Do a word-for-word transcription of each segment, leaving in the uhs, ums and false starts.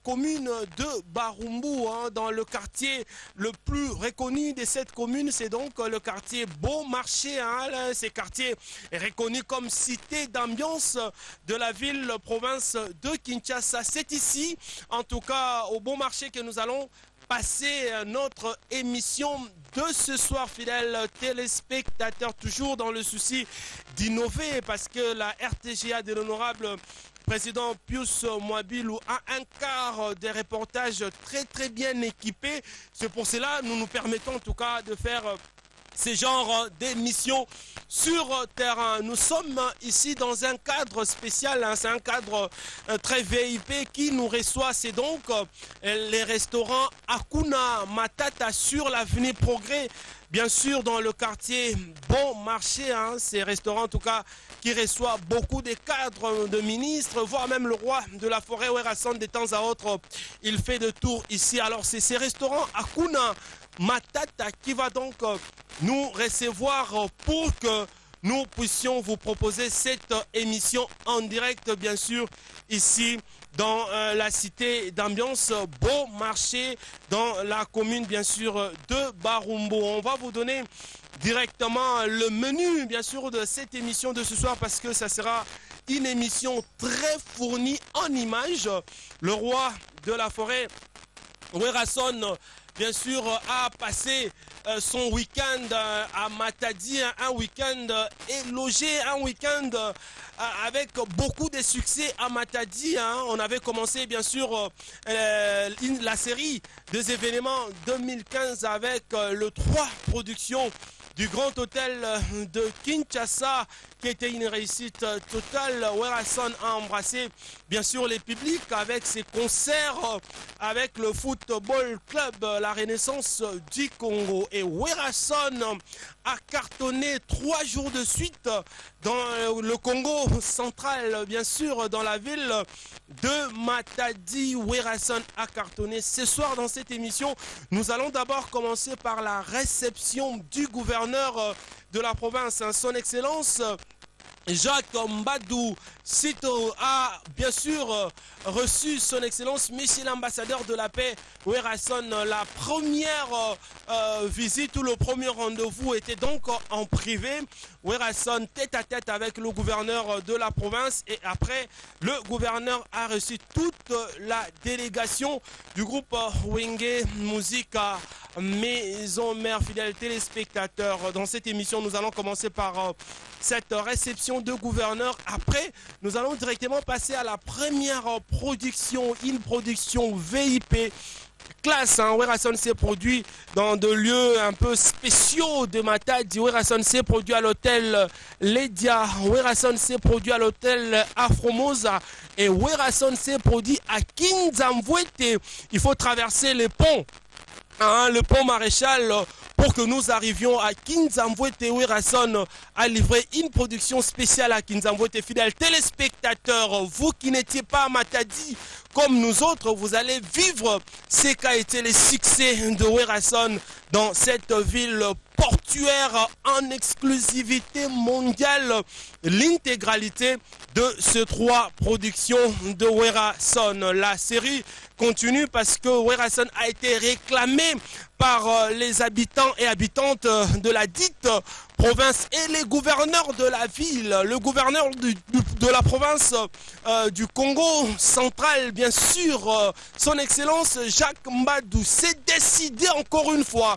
commune de Barumbu, hein, dans le quartier le plus reconnu de cette commune, c'est donc le quartier Bon Marché. Hein, ce quartier est reconnu comme cité d'ambiance de la ville province de Kinshasa. C'est ici, en tout cas au Bon Marché, que nous allons passer notre émission de ce soir, fidèles téléspectateurs, toujours dans le souci d'innover, parce que la R T G A de l'honorable président Pius Mwabilou a un quart des reportages très très bien équipés. C'est pour cela que nous nous permettons en tout cas de faire ce genre d'émissions sur terrain. Nous sommes ici dans un cadre spécial, hein, c'est un cadre euh, très V I P qui nous reçoit. C'est donc euh, les restaurants Hakuna Matata sur l'avenue Progrès, bien sûr dans le quartier Bon Marché. Hein, ces restaurants en tout cas qui reçoit beaucoup de cadres, de ministres, voire même le roi de la forêt Werason de temps à autre. Il fait de tour ici. Alors c'est ces restaurants Hakuna Matata qui va donc nous recevoir pour que nous puissions vous proposer cette émission en direct, bien sûr, ici dans euh, la cité d'ambiance Bon Marché, dans la commune, bien sûr, de Barumbu. On va vous donner directement le menu, bien sûr, de cette émission de ce soir, parce que ça sera une émission très fournie en images. Le roi de la forêt Werason, bien sûr, a passé euh, son week-end euh, à Matadi, un week-end euh, élogé, un week-end euh, avec beaucoup de succès à Matadi. Hein. On avait commencé, bien sûr, euh, la série des événements deux mille quinze avec euh, le trois productions du Grand Hôtel de Kinshasa, qui était une réussite totale. Werason a embrassé bien sûr les publics avec ses concerts, avec le Football Club, la Renaissance du Congo. Et Werason a cartonné trois jours de suite dans le Congo central, bien sûr, dans la ville de Matadi. Werason a cartonné. Ce soir, dans cette émission, nous allons d'abord commencer par la réception du gouverneur de la province, son Excellence Jacques Mbadou Cito a bien sûr reçu son Excellence Monsieur l'ambassadeur de la paix Werason. La première euh, visite ou le premier rendez-vous était donc en privé. Werason tête à tête avec le gouverneur de la province, et après le gouverneur a reçu toute la délégation du groupe Wenge Musica Maison Mère. Fidèles téléspectateurs, dans cette émission nous allons commencer par euh, cette réception de gouverneur. Après nous allons directement passer à la première production, une production V I P classe. Hein. Werason s'est produit dans des lieux un peu spéciaux de Matadi. Werason s'est produit à l'hôtel Ledia. Werason s'est produit à l'hôtel Afromosa. Et Werason s'est produit à Kinzamvwete. Il faut traverser les ponts. Hein, le pont Maréchal, pour que nous arrivions à Kinzamvwete. Werason a livré une production spéciale à Kinzamvwete. Fidèles téléspectateurs, vous qui n'étiez pas à Matadi comme nous autres, vous allez vivre ce qu'a été le succès de Werason dans cette ville portuaire en exclusivité mondiale. L'intégralité de ces trois productions de Werason. La série continue parce que Werason a été réclamé par les habitants et habitantes de la dite province et les gouverneurs de la ville. Le gouverneur du, du, de la province euh, du Congo central, bien sûr, euh, son Excellence Jacques Mbadou s'est décidé encore une fois.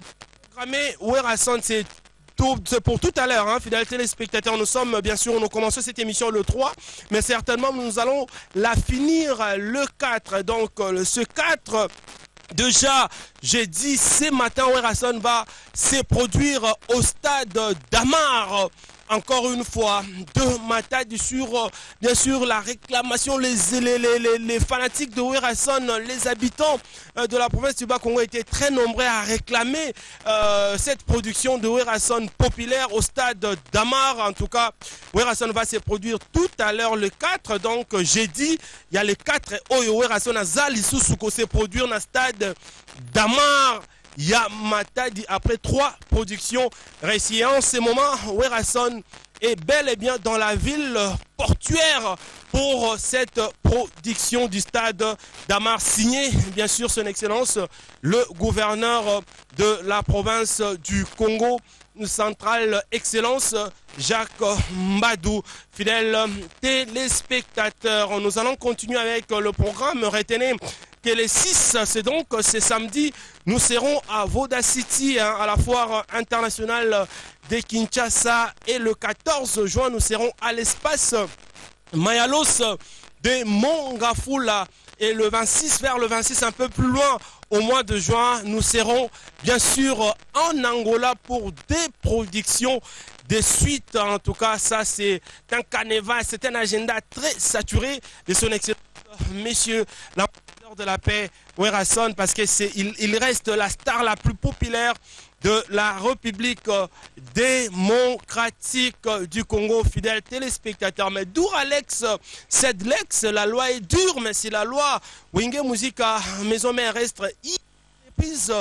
Mais Werason, c'est pour tout à l'heure, hein, fidèles téléspectateurs. Nous sommes, bien sûr, nous commençons cette émission le trois, mais certainement nous allons la finir le quatre. Donc, ce quatre, déjà, j'ai dit ce matin, Werason va se produire au stade d'Amar. Encore une fois, de Matadi sur, bien sûr, la réclamation, les, les, les, les fanatiques de Werason, les habitants de la province du Bas-Congo étaient très nombreux à réclamer euh, cette production de Werason populaire au stade d'Amar. En tout cas, Werason va se produire tout à l'heure le quatre. Donc, j'ai dit, il y a le quatre, Oyo Werason a Zali Susuko se produire dans le stade d'Amar. Ya Matadi après trois productions réussies. En ce moment, Werason est bel et bien dans la ville portuaire pour cette production du stade d'Amar, signé bien sûr son excellence le gouverneur de la province du Congo central, excellence Jacques Mbadou. Fidèles téléspectateurs, nous allons continuer avec le programme. Retenez que les six, c'est donc c'est samedi, nous serons à Voda City, hein, à la foire internationale de Kinshasa, et le quatorze juin, nous serons à l'espace Mayalos de Mongafula, et le vingt-six, vers le vingt-six, un peu plus loin, au mois de juin, nous serons bien sûr en Angola pour des productions de suite. En tout cas, ça c'est un carnaval, c'est un agenda très saturé de son excellence, messieurs l'ambassadeur de la paix, Werrason, parce que c'est il, il reste la star la plus populaire de la République démocratique du Congo, fidèles téléspectateurs. Mais Douralex, cette lex, la loi est dure, mais c'est la loi. Wenge Musica, maison mère reste entreprise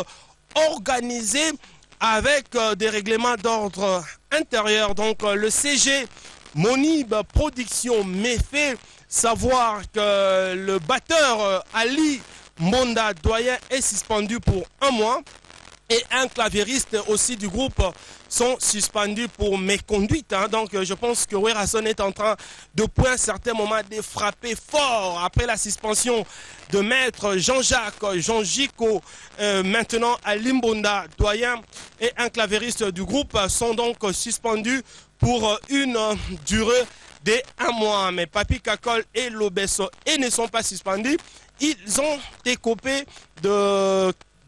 organisée avec des règlements d'ordre intérieur. Donc le C G Monib Production me fait savoir que le batteur Ali Monda Doyen est suspendu pour un mois. Et un claviériste aussi du groupe sont suspendus pour méconduite. Hein. Donc je pense que Werrason est en train de, pour un certain moment, de frapper fort après la suspension de maître Jean-Jacques, Jean-Gico, euh, maintenant à Limbonda, doyen, et un claviériste du groupe sont donc suspendus pour une durée de un mois. Mais Papi Kakol et Lobesso et ne sont pas suspendus. Ils ont écopé de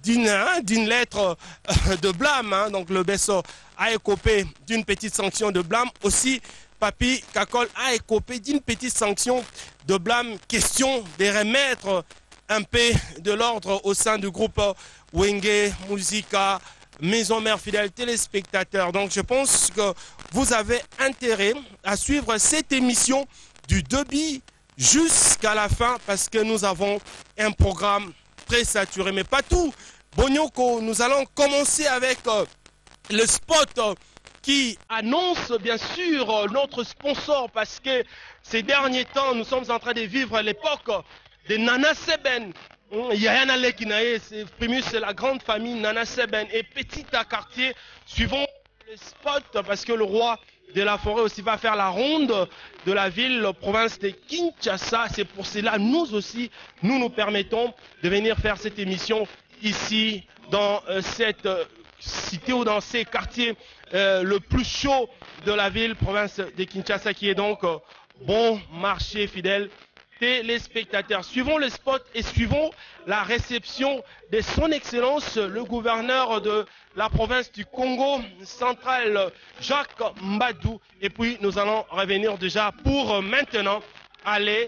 d'une lettre de blâme, hein. Donc le Besso a écopé d'une petite sanction de blâme. Aussi, Papi Kakol a écopé d'une petite sanction de blâme. Question de remettre un peu de l'ordre au sein du groupe Wenge Musica, maison mère, fidèles téléspectateurs. Donc je pense que vous avez intérêt à suivre cette émission du début jusqu'à la fin, parce que nous avons un programme très saturé, mais pas tout. Bonyoko, nous allons commencer avec euh, le spot euh, qui annonce bien sûr euh, notre sponsor, parce que ces derniers temps, nous sommes en train de vivre l'époque de Nana Seben. Yayana Lekinae, c'est Primus, c'est la grande famille Nana Seben. Et petit à quartier, suivons le spot, parce que le roi de la forêt aussi va faire la ronde de la ville, province de Kinshasa. C'est pour cela, nous aussi, nous nous permettons de venir faire cette émission ici, dans euh, cette euh, cité ou dans ces quartiers euh, le plus chaud de la ville, province de Kinshasa, qui est donc euh, bon marché, fidèle téléspectateurs. Suivons le spot et suivons la réception de son excellence, le gouverneur de la province du Congo central, Jacques Mbadou. Et puis nous allons revenir déjà pour maintenant aller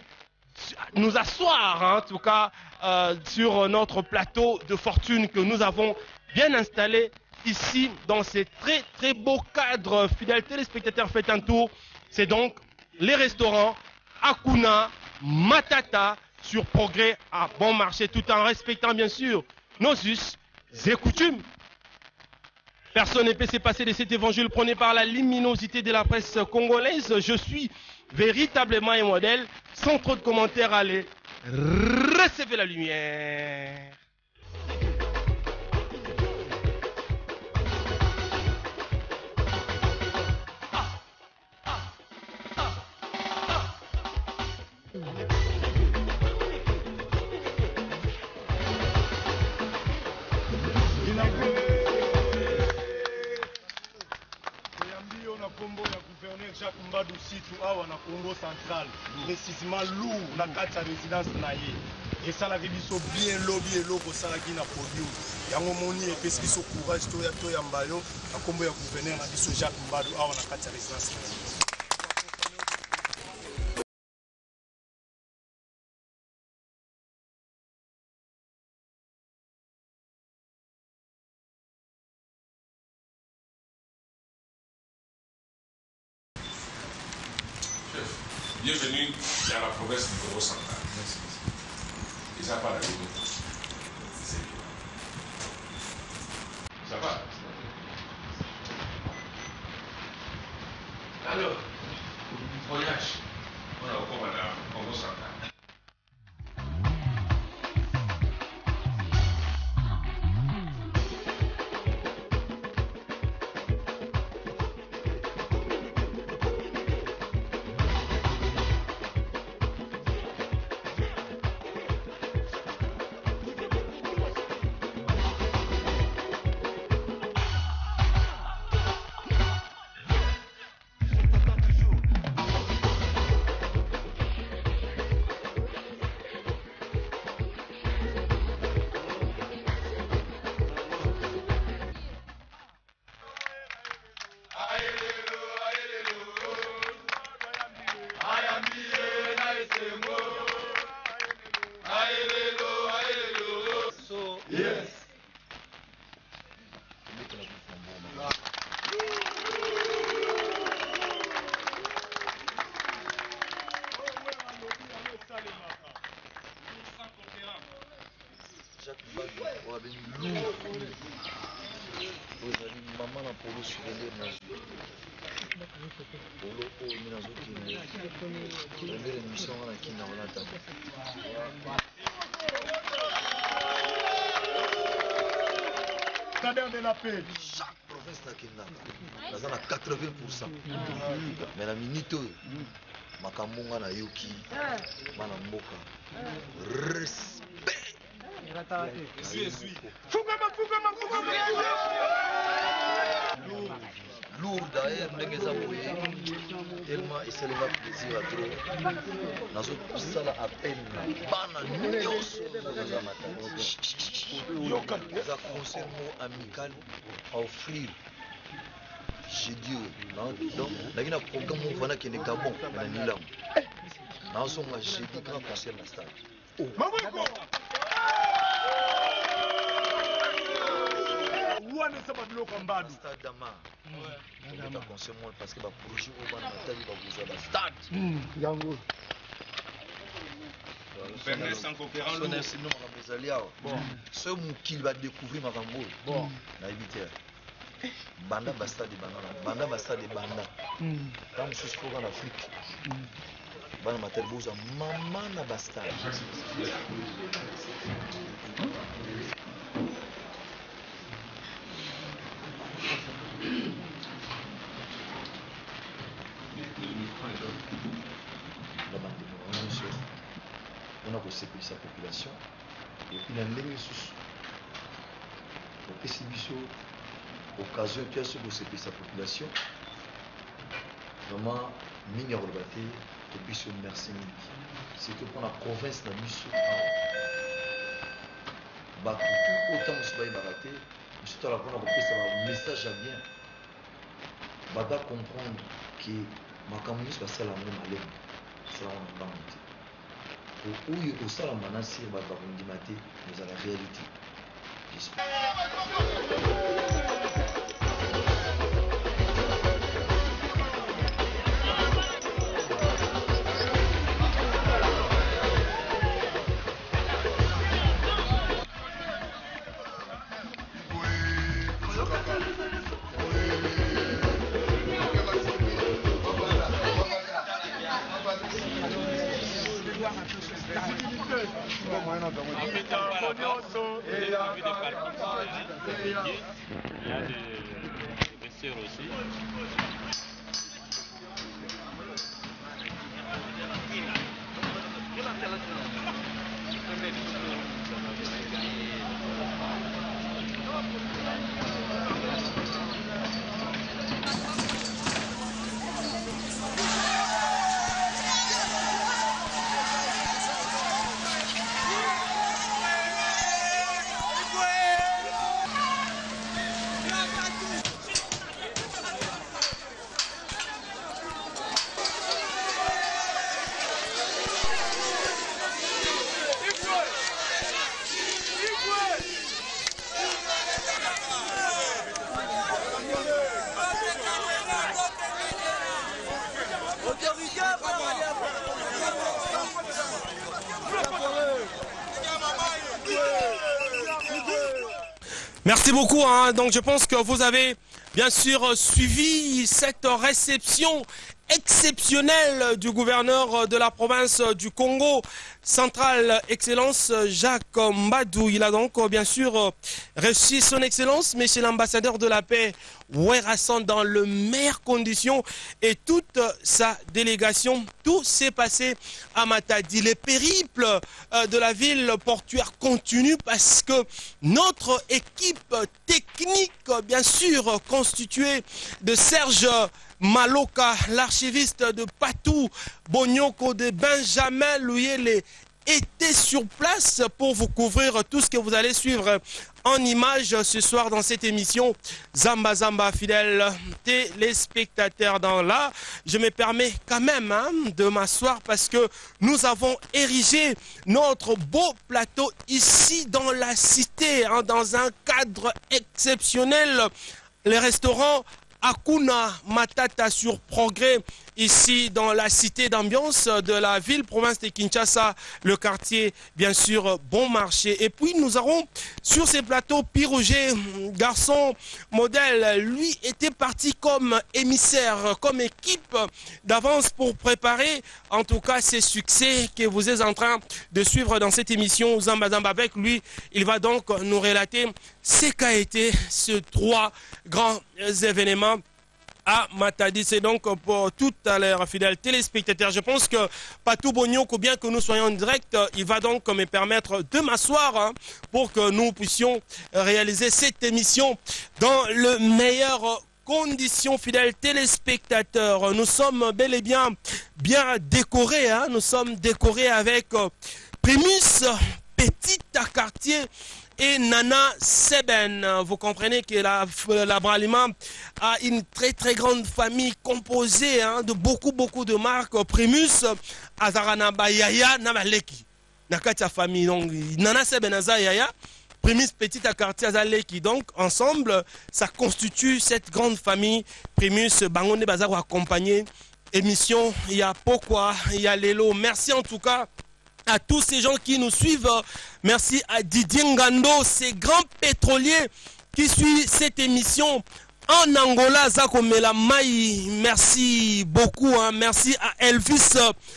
nous asseoir, hein, en tout cas, euh, sur notre plateau de fortune que nous avons bien installé ici dans ces très très beaux cadres. Fidèles téléspectateurs, faites un tour. C'est donc les restaurants Akuna Matata sur Progrès à bon marché, tout en respectant bien sûr nos us et coutumes. Personne ne peut se passer de cet évangile prôné par la luminosité de la presse congolaise. Je suis véritablement un modèle. Sans trop de commentaires, allez, recevez la lumière. Jacques Mbadou situ awa na Congo central, précisément Lou na kati ya résidence na ye. Et ça la biso bien lobby eloko salaki na podium. Yango moni epesi biso courage to ya to ya mbayo na kombo ya gouverneur na biso Jacques Mbadou awa na kati ya résidence na ye. Bienvenue dans la province du Congo central. Merci. Déjà pas d'arrivée. C'est bien. Ça va. Alors, Yes. Jacques Badou, on a venu lourd. Vous avez dit maman la polo sur les polo au minazo qui est première émission à la Kina Olata. Cadre de la paix. Chaque province n'a qu'une nana. Dans quatre-vingts pour cent. Mais la minute, Makambunga na Yuki, Manamboka. Respect. Lourd d'ailleurs, tellement il s'est levé plaisir à trop. Dans tout ça à peine, bana nyonso za matati. Za concert amical à offrir. J'ai dit donc là il y a un programme où on va qui est Gabon na Nilam. Dans son j'ai dit grand concert na stade. Oh. Stade Dama. On a conseillé parce que le projet au Ban Nathalie va vous avoir stade. Yango. Bon, ce qui va découvrir ma rambo. Bon, na éviter. Banda basta de banana, banda basta de banda. Quand je suis en Afrique. Bana matel boza maman na basta. On a sécuriser sa population et puis la ligne sous occasion tu as ce que sécuriser sa population vraiment mine rebaté et puis sur merci c'est que pour la province la mission bah tout autant se va baraté surtout la bonne reprise ça message à bien bah comprendre que ma communauté va faire la même allée ça on va monter où au salon manasir va pas vous dire nous à la réalité. Il y a des vestiaires aussi. Merci beaucoup. Hein. Donc je pense que vous avez bien sûr suivi cette réception exceptionnelle du gouverneur de la province du Congo central, Excellence Jacques Mbadou. Il a donc bien sûr reçu son Excellence, Monsieur l'ambassadeur de la paix, Werrason, dans les meilleures conditions et toute sa délégation. Tout s'est passé à Matadi. Les périples de la ville portuaire continuent parce que notre équipe technique, bien sûr constituée de Serge Maloka, l'archiviste de Patou, Bonyoko, de Benjamin Louyele été sur place pour vous couvrir tout ce que vous allez suivre en images ce soir dans cette émission. Zamba Zamba, fidèles téléspectateurs, dans là, je me permets quand même hein, de m'asseoir parce que nous avons érigé notre beau plateau ici dans la cité, hein, dans un cadre exceptionnel. Les restaurants Akuna Matata sur Progrès, ici dans la cité d'ambiance de la ville, province de Kinshasa, le quartier, bien sûr, Bon Marché. Et puis nous aurons sur ces plateaux Piroger, garçon modèle, lui était parti comme émissaire, comme équipe d'avance pour préparer en tout cas ces succès que vous êtes en train de suivre dans cette émission Zamba Zamba. Avec lui, il va donc nous relater ce qu'a été ces trois grands événements à Matadi. C'est donc pour tout à l'heure, fidèles téléspectateurs. Je pense que Patou Bonyoko, bien que nous soyons en direct, il va donc me permettre de m'asseoir hein, pour que nous puissions réaliser cette émission dans le meilleur conditions, fidèles téléspectateurs. Nous sommes bel et bien bien décorés. Hein. Nous sommes décorés avec euh, Primus, Petit à Quartier et Nana Seben. Vous comprenez que la, la Bralima a une très très grande famille composée hein, de beaucoup beaucoup de marques. Primus, Azarana Bayaya, Namaleki. Nakatia famille. Donc, Nana Seben Azayaya. Primus, Petit à Quartier Azaleki. Donc, ensemble, ça constitue cette grande famille. Primus, Bangonde Bazar accompagné. Émission, il y a Pourquoi, il y a Lelo. Merci en tout cas à tous ces gens qui nous suivent. Merci à Didier Ngando, ces grands pétroliers qui suivent cette émission en Angola. Zakomela Mai, merci beaucoup. Hein. Merci à Elvis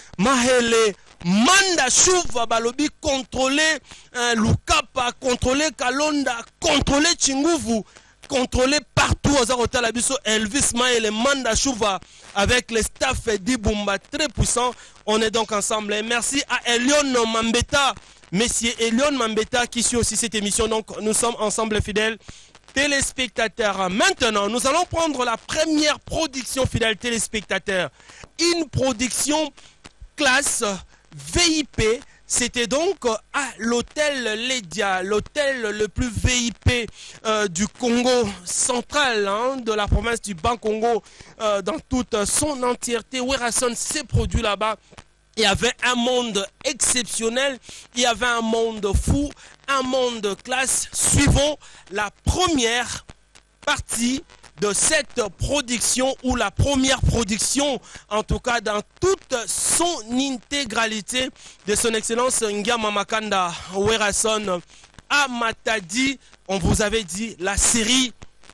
Mahele. Manda Chouva Balobi, contrôler hein, Lukapa, contrôler Kalonda, contrôler Chinguvu, contrôler partout aux Arotalabiso, Elvis Mahele, Manda Chouva, avec les staff d'Ibumba très puissants. On est donc ensemble. Et merci à Elion Mambeta, Monsieur Elion Mambeta qui suit aussi cette émission. Donc nous sommes ensemble fidèles téléspectateurs. Maintenant, nous allons prendre la première production fidèles téléspectateurs. Une production classe V I P. C'était donc à l'hôtel Ledia, l'hôtel le plus V I P euh, du Congo central, hein, de la province du Bas-Congo, euh, dans toute son entièreté. Werason s'est produit là-bas. Il y avait un monde exceptionnel, il y avait un monde fou, un monde de classe. Suivons la première partie de cette production, ou la première production, en tout cas dans toute son intégralité, de son excellence Ngiama Makanda Werason à Matadi. On vous avait dit, la série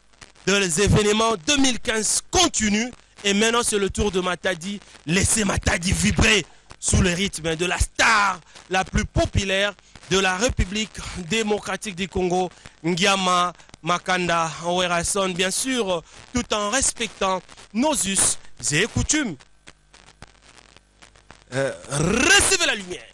des événements deux mille quinze continue, et maintenant c'est le tour de Matadi. Laissez Matadi vibrer sous le rythme de la star la plus populaire de la République démocratique du Congo, Ngiama Makanda Werason, bien sûr, tout en respectant nos us et coutumes. Euh, recevez la lumière.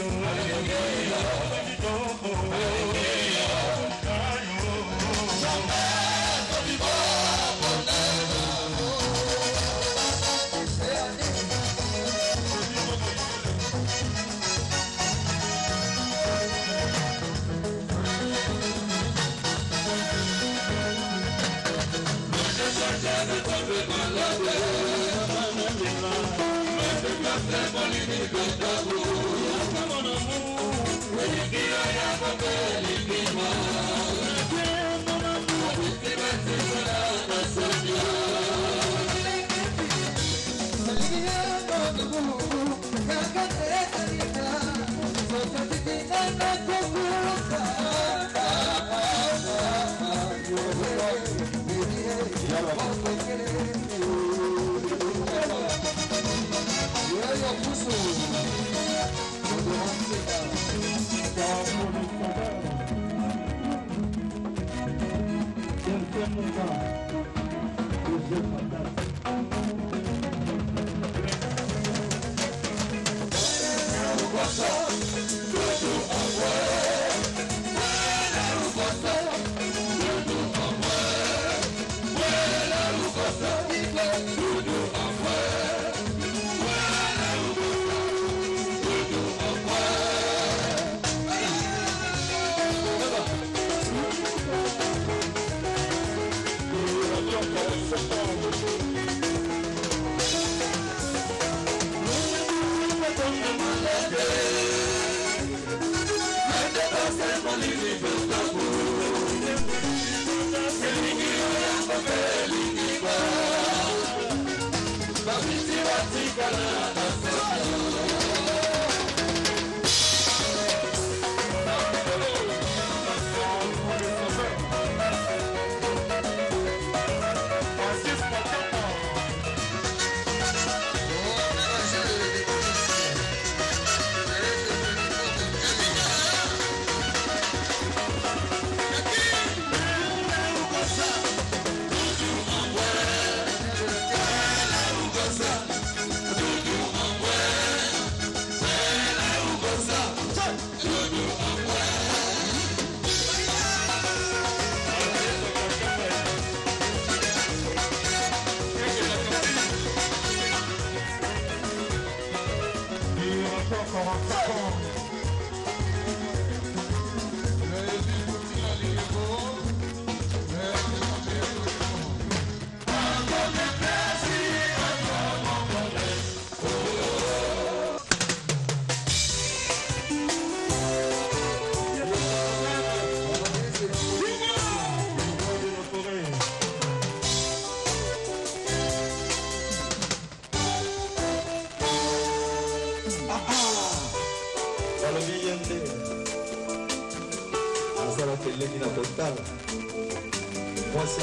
Moi, c'est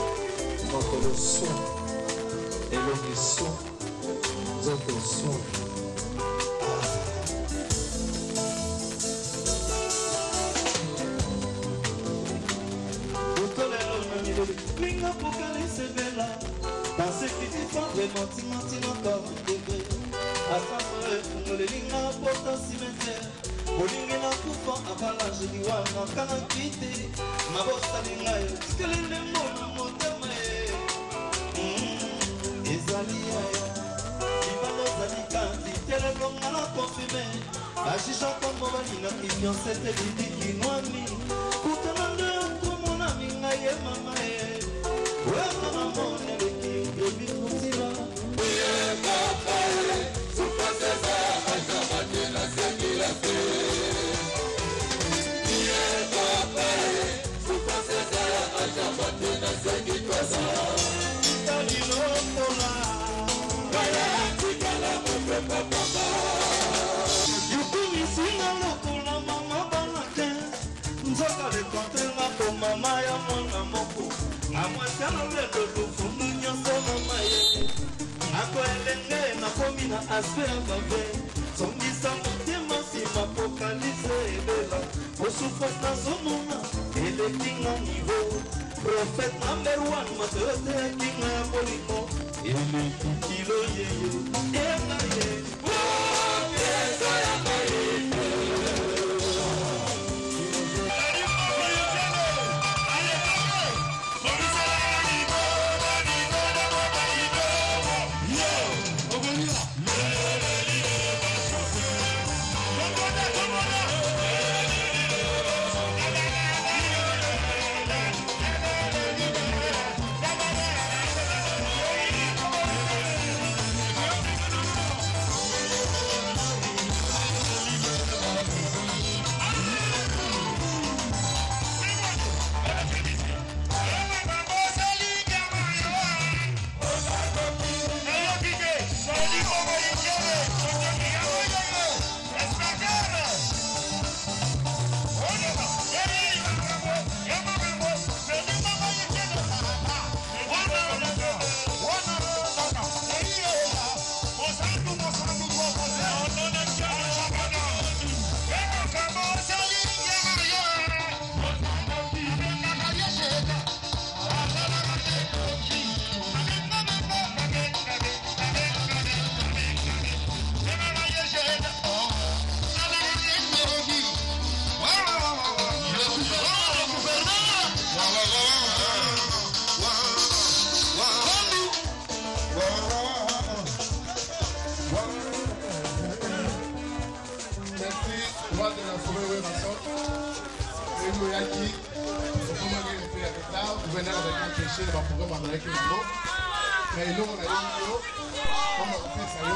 entre le son et l'unisson, notre son. Olingi na kufa abalage liwana kana kiti mabosa lingayo tikelende mona motema ezali yaya ibalo zali kanti telelonga na konfirme ashisha kwa mobali na kifiance te bidiki nwani kutana nde kumona minga ye mama ye wema na mone leki ebi kutila uye papa supase za ajamate na sekila fe mama ya mwana moko amwatana lelo lufundu nyonso mama ye akoelenge nakomi na aspe ya babe songisa motema nsima pokalise ebela osufrance nazomona elekinga nivo profete number one mateote ya kinga ya bolingo elekikilo yeye enga ye eza ya maye marché na baprogramme azalaki nango na eloko na yo yo mpona kopesa yo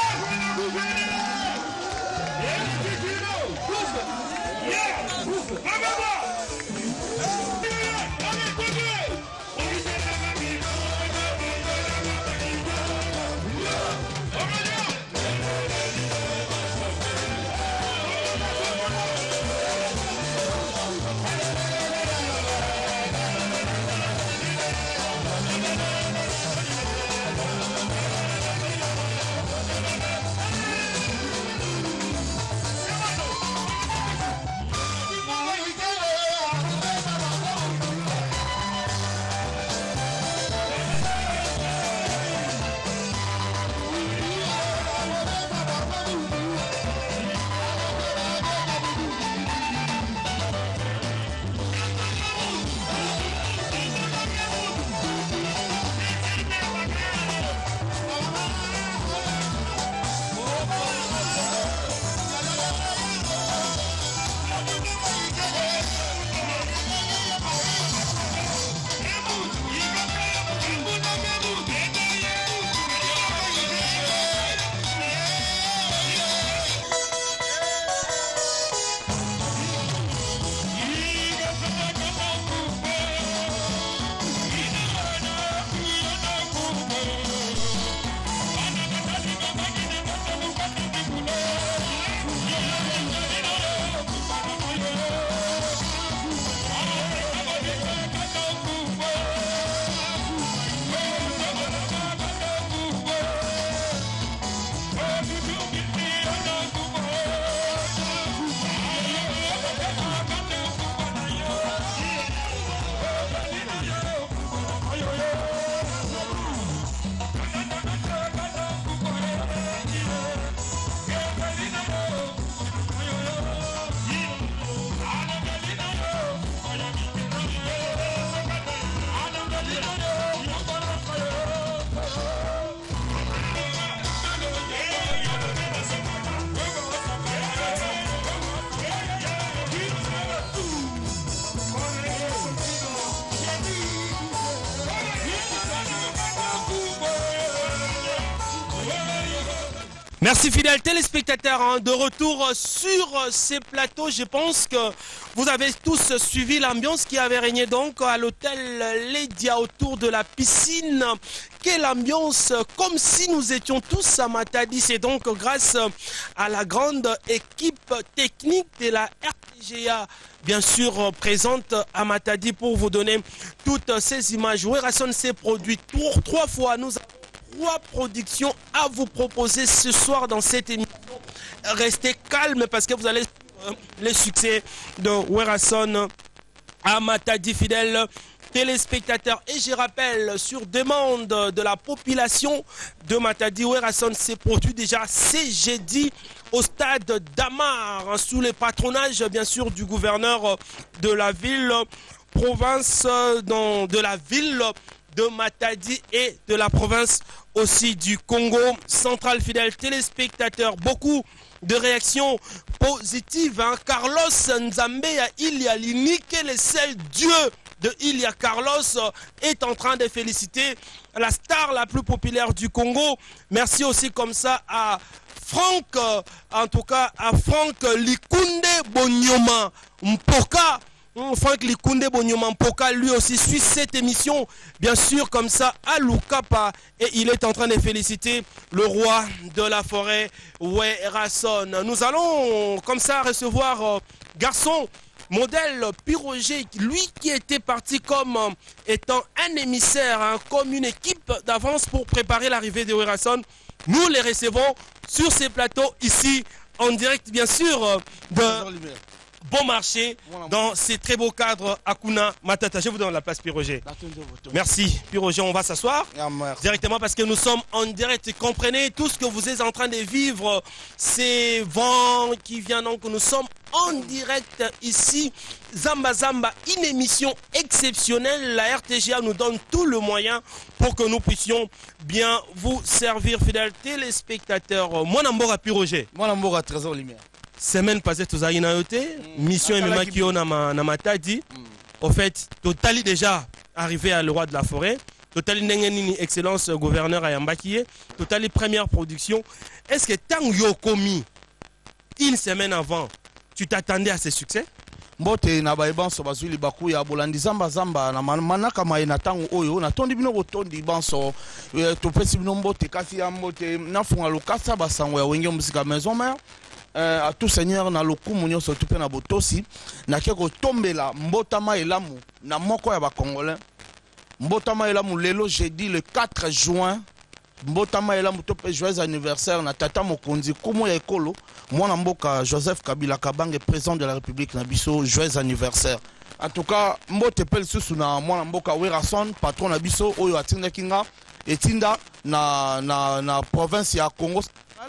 Merci fidèles téléspectateurs, hein, de retour sur ces plateaux. Je pense que vous avez tous suivi l'ambiance qui avait régné donc à l'hôtel Ledia autour de la piscine. Quelle ambiance, comme si nous étions tous à Matadi. C'est donc grâce à la grande équipe technique de la R T G A, bien sûr présente à Matadi, pour vous donner toutes ces images. Werason s'est produit pour trois fois. Nous avons trois productions à vous proposer ce soir dans cette émission. Restez calme parce que vous allez euh, les succès de Werason à Matadi, fidèles téléspectateurs. Et je rappelle, sur demande de la population de Matadi, Werason s'est produit déjà ce jeudi au stade d'Amar, hein, sous le patronage bien sûr du gouverneur de la ville, province dans, de la ville de Matadi et de la province aussi du Congo central. Fidèles téléspectateurs, beaucoup de réactions positives, hein. Carlos Nzambeya Ilia, l'unique et le seul Dieu de Ilia Carlos, est en train de féliciter la star la plus populaire du Congo. Merci aussi comme ça à Franck, en tout cas à Franck Likunde Bonyoma Mpoka. Franck Likunde Bonyoma Mpoka, lui aussi suit cette émission, bien sûr, comme ça, à Lukapa. Et il est en train de féliciter le roi de la forêt, Werason. Nous allons, comme ça, recevoir euh, garçon, modèle Piroger, lui qui était parti comme euh, étant un émissaire, hein, comme une équipe d'avance pour préparer l'arrivée de Werason. Nous les recevons sur ces plateaux, ici, en direct, bien sûr, euh, de Bon Marché, dans ces très beaux cadres Akuna Matata. Je vous donne la place, Piroger. Merci, Piroger. On va s'asseoir directement parce que nous sommes en direct. Comprenez tout ce que vous êtes en train de vivre, ces vents qui viennent. Donc, nous sommes en direct ici. Zamba Zamba, une émission exceptionnelle. La R T G A nous donne tout le moyen pour que nous puissions bien vous servir, fidèles téléspectateurs. Moi, Nambora Piroger. Moi, Nambora Trésor Lumière. Semaine passée tozali na yote mission ememaki yo na ma, na Matadi au fait totali déjà arrivé à le roi de la forêt, totali nengeni excellence gouverneur Ayambakie, totali première production. Est-ce que tant yokomi une semaine avant, tu t'attendais à ce succès? Mbote na baibanso bazuli baku ya bolandi zamba zamba na manaka mai na tango oyo na tondi bino botondi banso to pesi bino mbote kasi ya mbote na funga lokasa basango ya wenge musika maison mère à tout seigneur na lokumu nyonso tupe na botosi na keko tombela mbotama elamu na moko ya ba congolais mbotama elamu lelo jeudi le quatre juin mbotama elamu tope joyeux anniversaire na tata mokonzi kumu ya ekolo mwana mboka Joseph Kabila Kabange président de la République na biso joyeux anniversaire. En tout cas mbote pel susu na mwana mboka Werason patron na biso oyo atinda kinga etinda na na na province ya Congo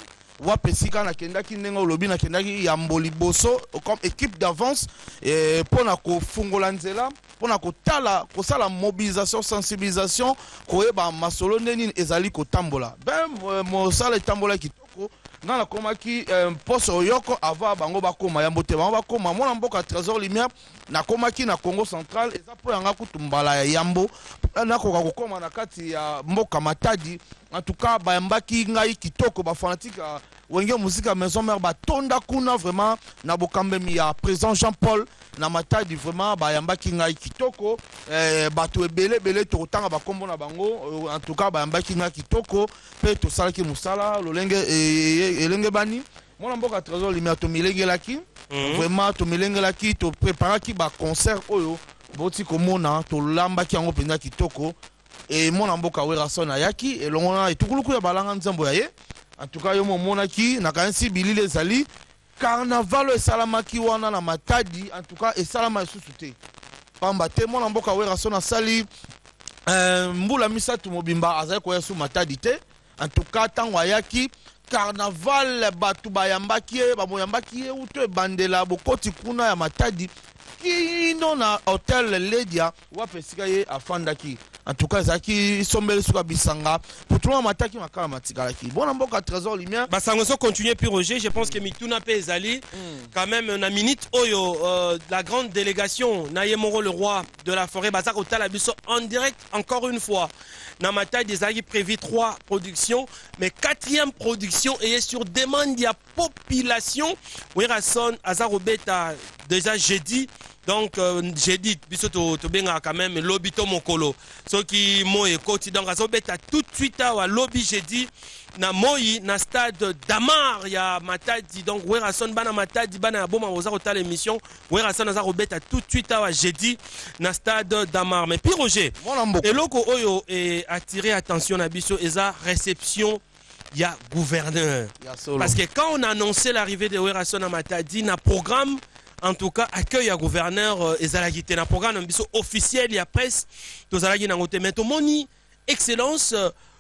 wapesika na kendaki ndenge olobi na kendaki ya mboli boso comme équipe d'avance et pona ko fungola nzela pona ko tala ko sala mobilisation sensibilisation koyeba masolo neni ezali ko tambola ben mo sala tambola kitoko na komaki poso yoko ava bango bakoma ya mbote bango bakoma mona mboka trésor lumière na komaki na Congo central eza po yanga kutumbala ya yambo na koka kokoma na kati ya mboka Matadi. En tout cas bayambaki ngai kitoko ba fanatique wenge musika maison mère batonda kuna vraiment na bokambemi ya président Jean-Paul na Matadi vraiment bayambaki ngai kitoko eh, bato ebele bele to tanga bakombo na bango. En tout cas bayambaki ngai kitoko pe to salaki musala lolenge eh, elenge bani mona mboka trésor lumière to milengelaki vraiment to milengelaki to préparaki ba concert oyo boti komona to lambaki yango penza kitoko et mon amboka Werason ayaki et l'on et tout le coup ya balanga nzambo yaye. En tout cas yo monaki na kansi bilile zali carnaval et salamaki wana na Matadi. En tout cas et salama susute pamba te mon amboka Werason asali euh, mbula misatu mobimba azali ko yasu Matadi te. En tout cas tango ayaki carnaval batu bayambaki ba moyambaki uto bandela bokoti kuna ya Matadi kino na hotel Ledia wapesika ye afandaki. En tout cas zaki sombele suka bisanga pour tout le monde mataki makala matikalaki bona mboka trésor lumière basango so continuer puis Roger je pense que mituna pe ezali quand même na minute oyo euh, la grande délégation na Yemoro le roi de la forêt bazako tala biso en direct encore une fois na Matadi des alliés prévu trois productions mais quatrième production est sur demande de la population Werason Azarobeta déjà jeudi. Donc, euh, j'ai dit, biso to to benga quand même lobby to mokolo. Ce qui mo et koti donc azobeta tout de suite à lobby j'ai dit na moi na stade Damar ya Matadi donc Werason bana Matadi bana boma oza ko tala émission Werason azobeta tout de suite à j'ai dit na stade Damar. Mais puis Roger, et loko oyo est attiré attention na biso eza réception il y a gouverneur. Parce que quand on a annoncé l'arrivée de Werason à Matadi na programme en tout cas accueil à gouverneur ezalaki te na programme biso officiel ya presse tozalaki nango te mais tomoni excellence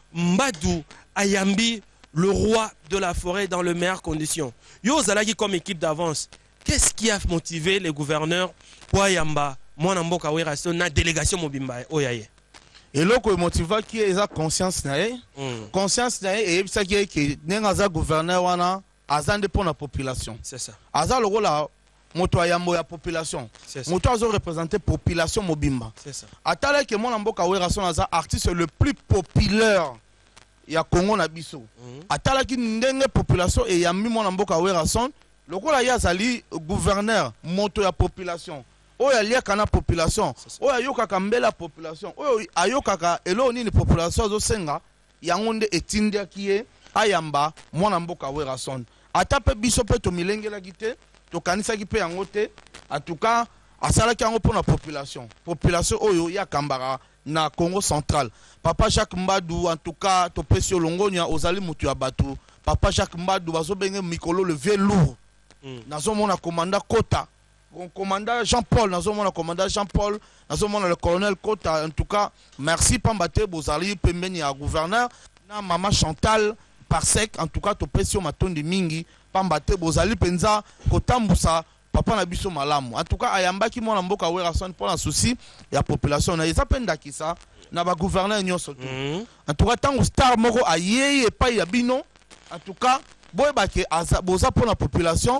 Mbadou ayambi le roi de la forêt dans les meilleures conditions yo ozalaki comme équipe d'avance. Qu'est-ce qui a motivé les gouverneurs pour ayamba mwana mboka Werason na délégation mobimba oyaye eloko emotivaki eza conscience na ye conscience na ye eyebisaki ke ndenge aza gouverneur wana aza nde mpo na population. C'est ça aza lokola moto ayambo ya population moto azo représenter population mobimba. C'est ça atala ke mwana mboka Werason aza artiste le plus populaire ya Congo na biso. Atala ki ndenge population e yambi mwana mboka Werason lokola ya zali gouverneur moto ya population oyo aliaka na population oyo ayokaka mbela population oyo ayokaka elo nini population azo senga yango nde etindiaki ye ayamba mwana mboka Werason. Ata pe biso pe to milengelaki te to kanisaki pe yango te. En tout cas asalaki yango pour la population population oyo ya kambara na Congo central. Papa Jacques Mbadou en tout cas to pesi olongonya ozali mutu ya bato. Papa Jacques Mbadou bazo benge mikolo le vieux lourd mm. nazo mona commandant Kota commandant Jean-Paul nazo mona commandant Jean-Paul nazo mona le colonel Kota. En tout cas merci pambate bozali pembeni ya gouverneur na maman Chantal Parsec. En tout cas to pesi matondi mingi pambate bozali penza kotambusa papa na biso malamu. En tout cas ayambaki mwana mboka Werason pour la souci ya population na eza pendaki ça na ba gouverneur nyonso tout. Mm -hmm. En tout cas tango star moko ayeye pa ya bino en tout cas boy bake boza pour la population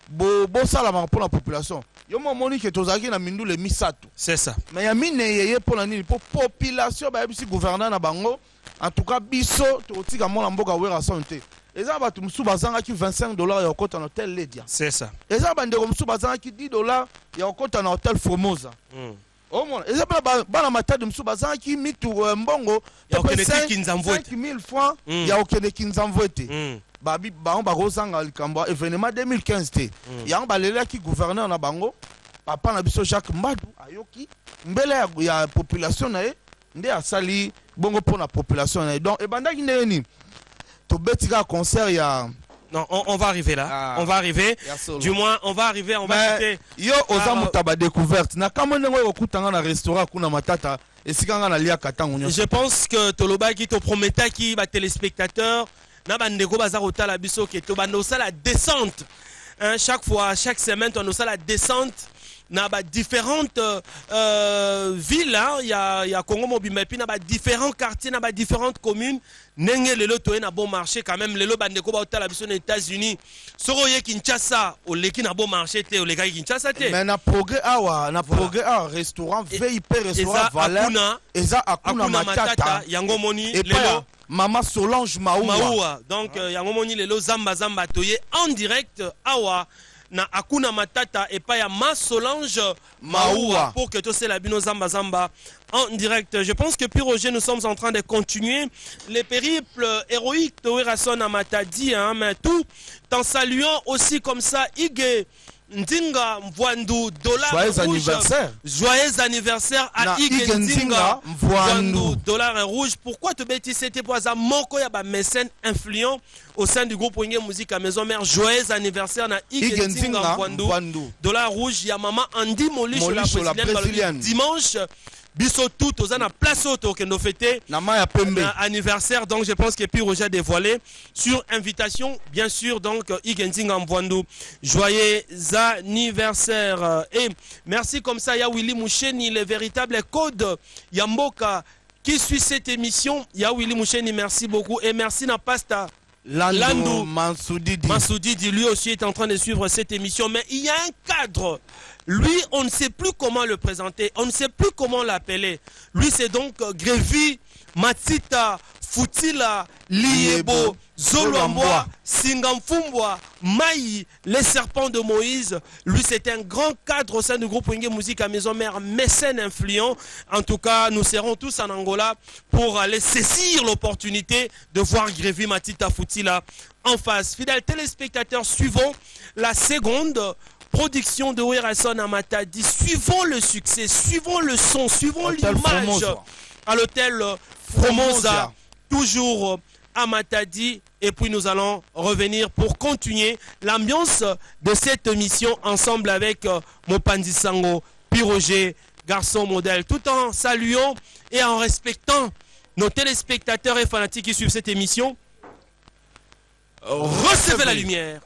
bo bosalama pour la population. Yo momoni ke tozaki na mindule misato. C'est ça. Mais ya mine yeye pour la nini pour population ba bisi gouverneur na bango. En tout cas biso totika mona mboka wera santé. Eza batu musu bazanga ki vingt-cinq dollars ya kota na hôtel Ledia. C'est ça. Eza bandeko musu bazanga ki dix dollars ya kota na hôtel Formosa. Mm. Oh mon, eza bana bana matadi musu bazanga ki mitu mbongo ya okende kinzamvoete cinq mille francs mm. ya okende kinzamvoete. Mm. Babi bango bakozanga likambo événement deux mille quinze te. Mm. Yango balela ki gouverneur na bango papa na biso Jacques Mbadu ayoki mbele ya, ya population na ye nde asali bongo pour la population na ye. Donc ebandaki ndeni to betika concert ya non, on, on va arriver là. Ah, on va arriver. Du moins, on va arriver. On va quitter. Yo, oza mutaba découverte. Na kamone ngo okutanga na restaurant kuna matata. Esikanga na lia katango. Je pense que Toloba qui te promettait qui va téléspectateurs na bandeko bazarota la biso que to bando ça la descente. Hein, chaque fois, chaque semaine, on a ça la descente. Na ba différentes euh, villes, il y a il y a Congo Mobimba puis na ba différents quartiers, na ba différentes communes. Nenge lelo toye na bon marché quand même lelo bandeko ba otala biso na États-Unis. Soro ye Kinshasa, o leki na bon marché te o leka Kinshasa te. Mais na progrès awa, na progrès awa restaurant V I P restaurant Valère. Eza akuna matata yango moni lelo Mama Solange Maoua. Maoua. Donc ah. yango moni lelo zamba zamba toye en direct awa. Na akuna matata et pas ya Ma Solange Maoua pour que tous ces labino zamba zamba en direct. Je pense que puis Roger, nous sommes en train de continuer les périples héroïques de Werason Amatadi, hein, mais tout en saluant aussi comme ça Ige Ndinga Mvwandu dollar joyeux rouge. Anniversaire. Joyeux anniversaire à Ige Ndinga Mvwandu dollar rouge. Pourquoi te bêtis c'était pour ça moko ya ba mécène influent au sein du groupe Wenge Musique à Maison Mère. Joyeux anniversaire na Ige Ndinga Mvwandu dollar rouge. Ya maman Andy Moli sur la brésilienne dimanche. Biso tout aux na place auto que nous fêter anniversaire. Donc je pense que puis Roger a dévoilé sur invitation bien sûr donc Igenzing Mvwandu. Joyeux anniversaire et merci comme ça ya Willy Moucheni le véritable code Yamboka qui suit cette émission. Ya Willy Moucheni, merci beaucoup et merci na pasta Landou Mansoudidi. Mansoudidi lui aussi est en train de suivre cette émission, mais il y a un cadre. Lui, on ne sait plus comment le présenter, on ne sait plus comment l'appeler. Lui, c'est donc euh, Grévi, Matita, Futila, Liebo, Zolomboa, Singamfumbwa, Maï, les serpents de Moïse. Lui, c'est un grand cadre au sein du groupe Wenge Musique à Maison Mère, mécène influent. En tout cas, nous serons tous en Angola pour aller saisir l'opportunité de voir Grévi, Matita, Futila en face. Fidèles téléspectateurs, suivons la seconde production de Werason Amatadi. Suivons le succès, suivons le son, suivons l'image à l'hôtel Formosa, toujours à Matadi. Et puis nous allons revenir pour continuer l'ambiance de cette émission ensemble avec euh, Mopandi Sango, Piroger, garçon modèle, tout en saluant et en respectant nos téléspectateurs et fanatiques qui suivent cette émission. Recevez la lumière.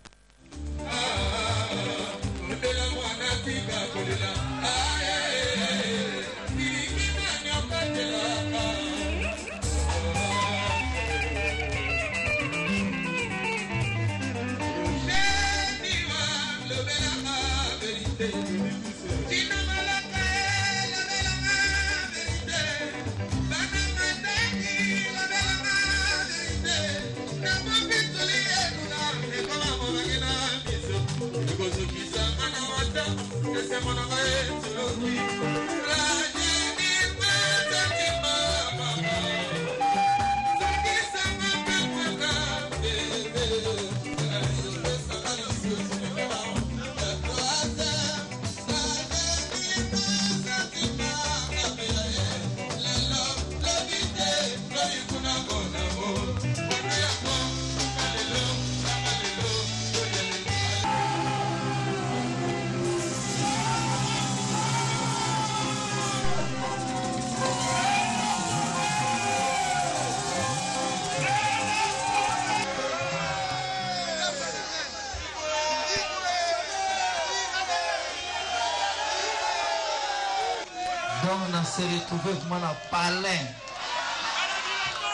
On s'est retrouvé vraiment à Palais.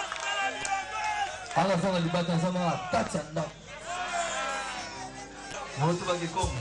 À la fin de l'Ibata, on a Tatiana. Moto ba Kikongo.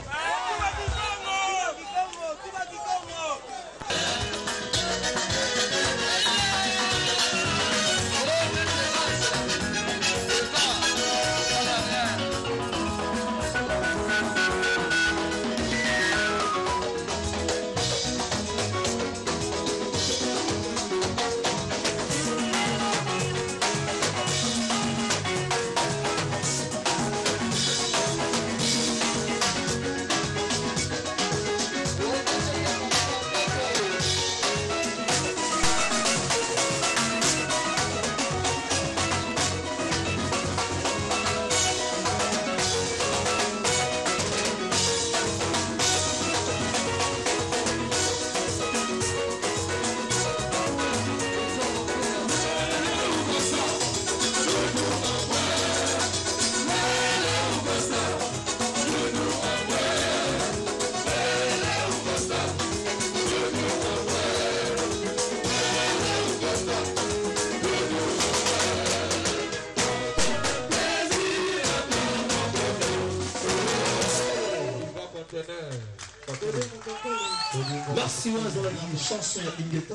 Merci Wazala, une chanson à Ingeta.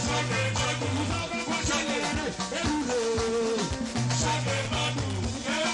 Yeah.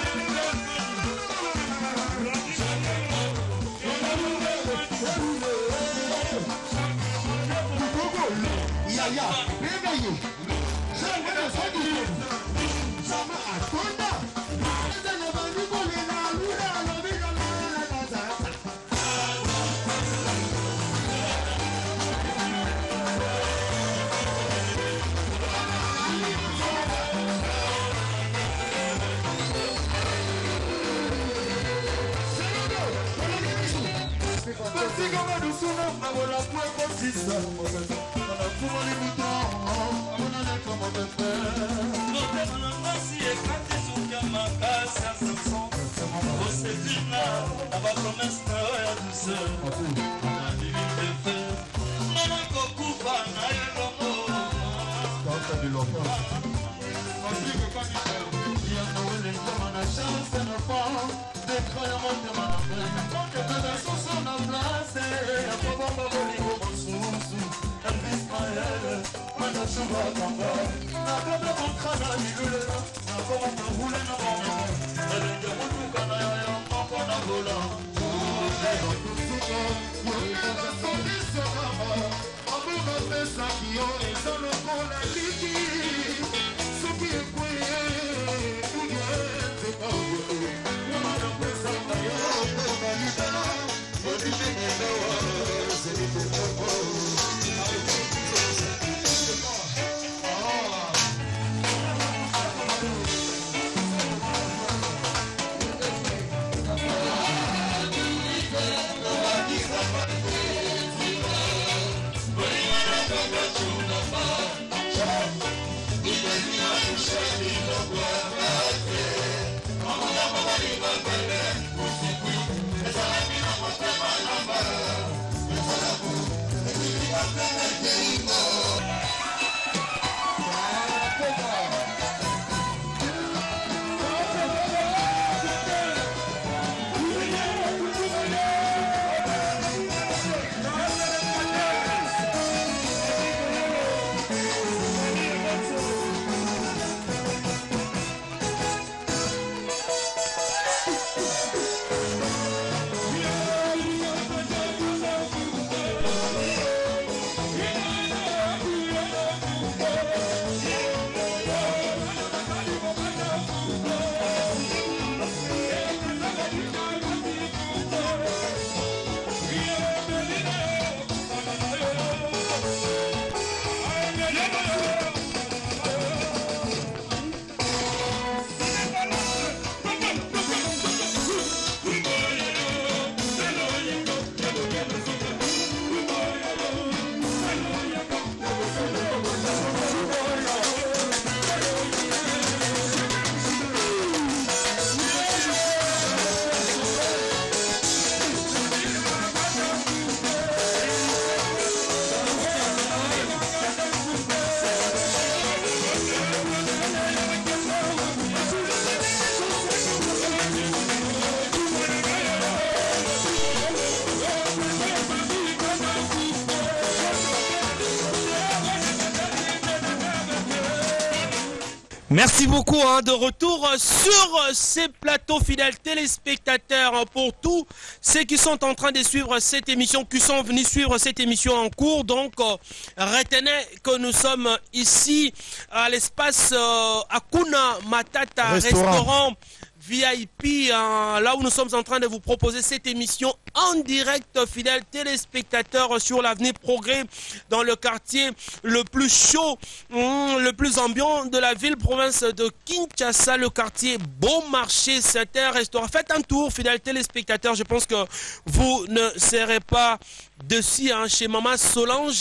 Merci beaucoup hein, de retour sur ces plateaux fidèles téléspectateurs pour tous ceux qui sont en train de suivre cette émission, qui sont venus suivre cette émission en cours. Donc euh, retenez que nous sommes ici à l'espace euh, Hakuna Matata Restaurant, restaurant V I P, hein, là où nous sommes en train de vous proposer cette émission en direct, fidèles téléspectateurs, sur l'avenue Progrès, dans le quartier le plus chaud, hum, le plus ambiant de la ville, province de Kinshasa, le quartier Bon Marché. C'est un restaurant. Faites un tour, fidèles téléspectateurs, je pense que vous ne serez pas dessus, hein, chez Maman Solange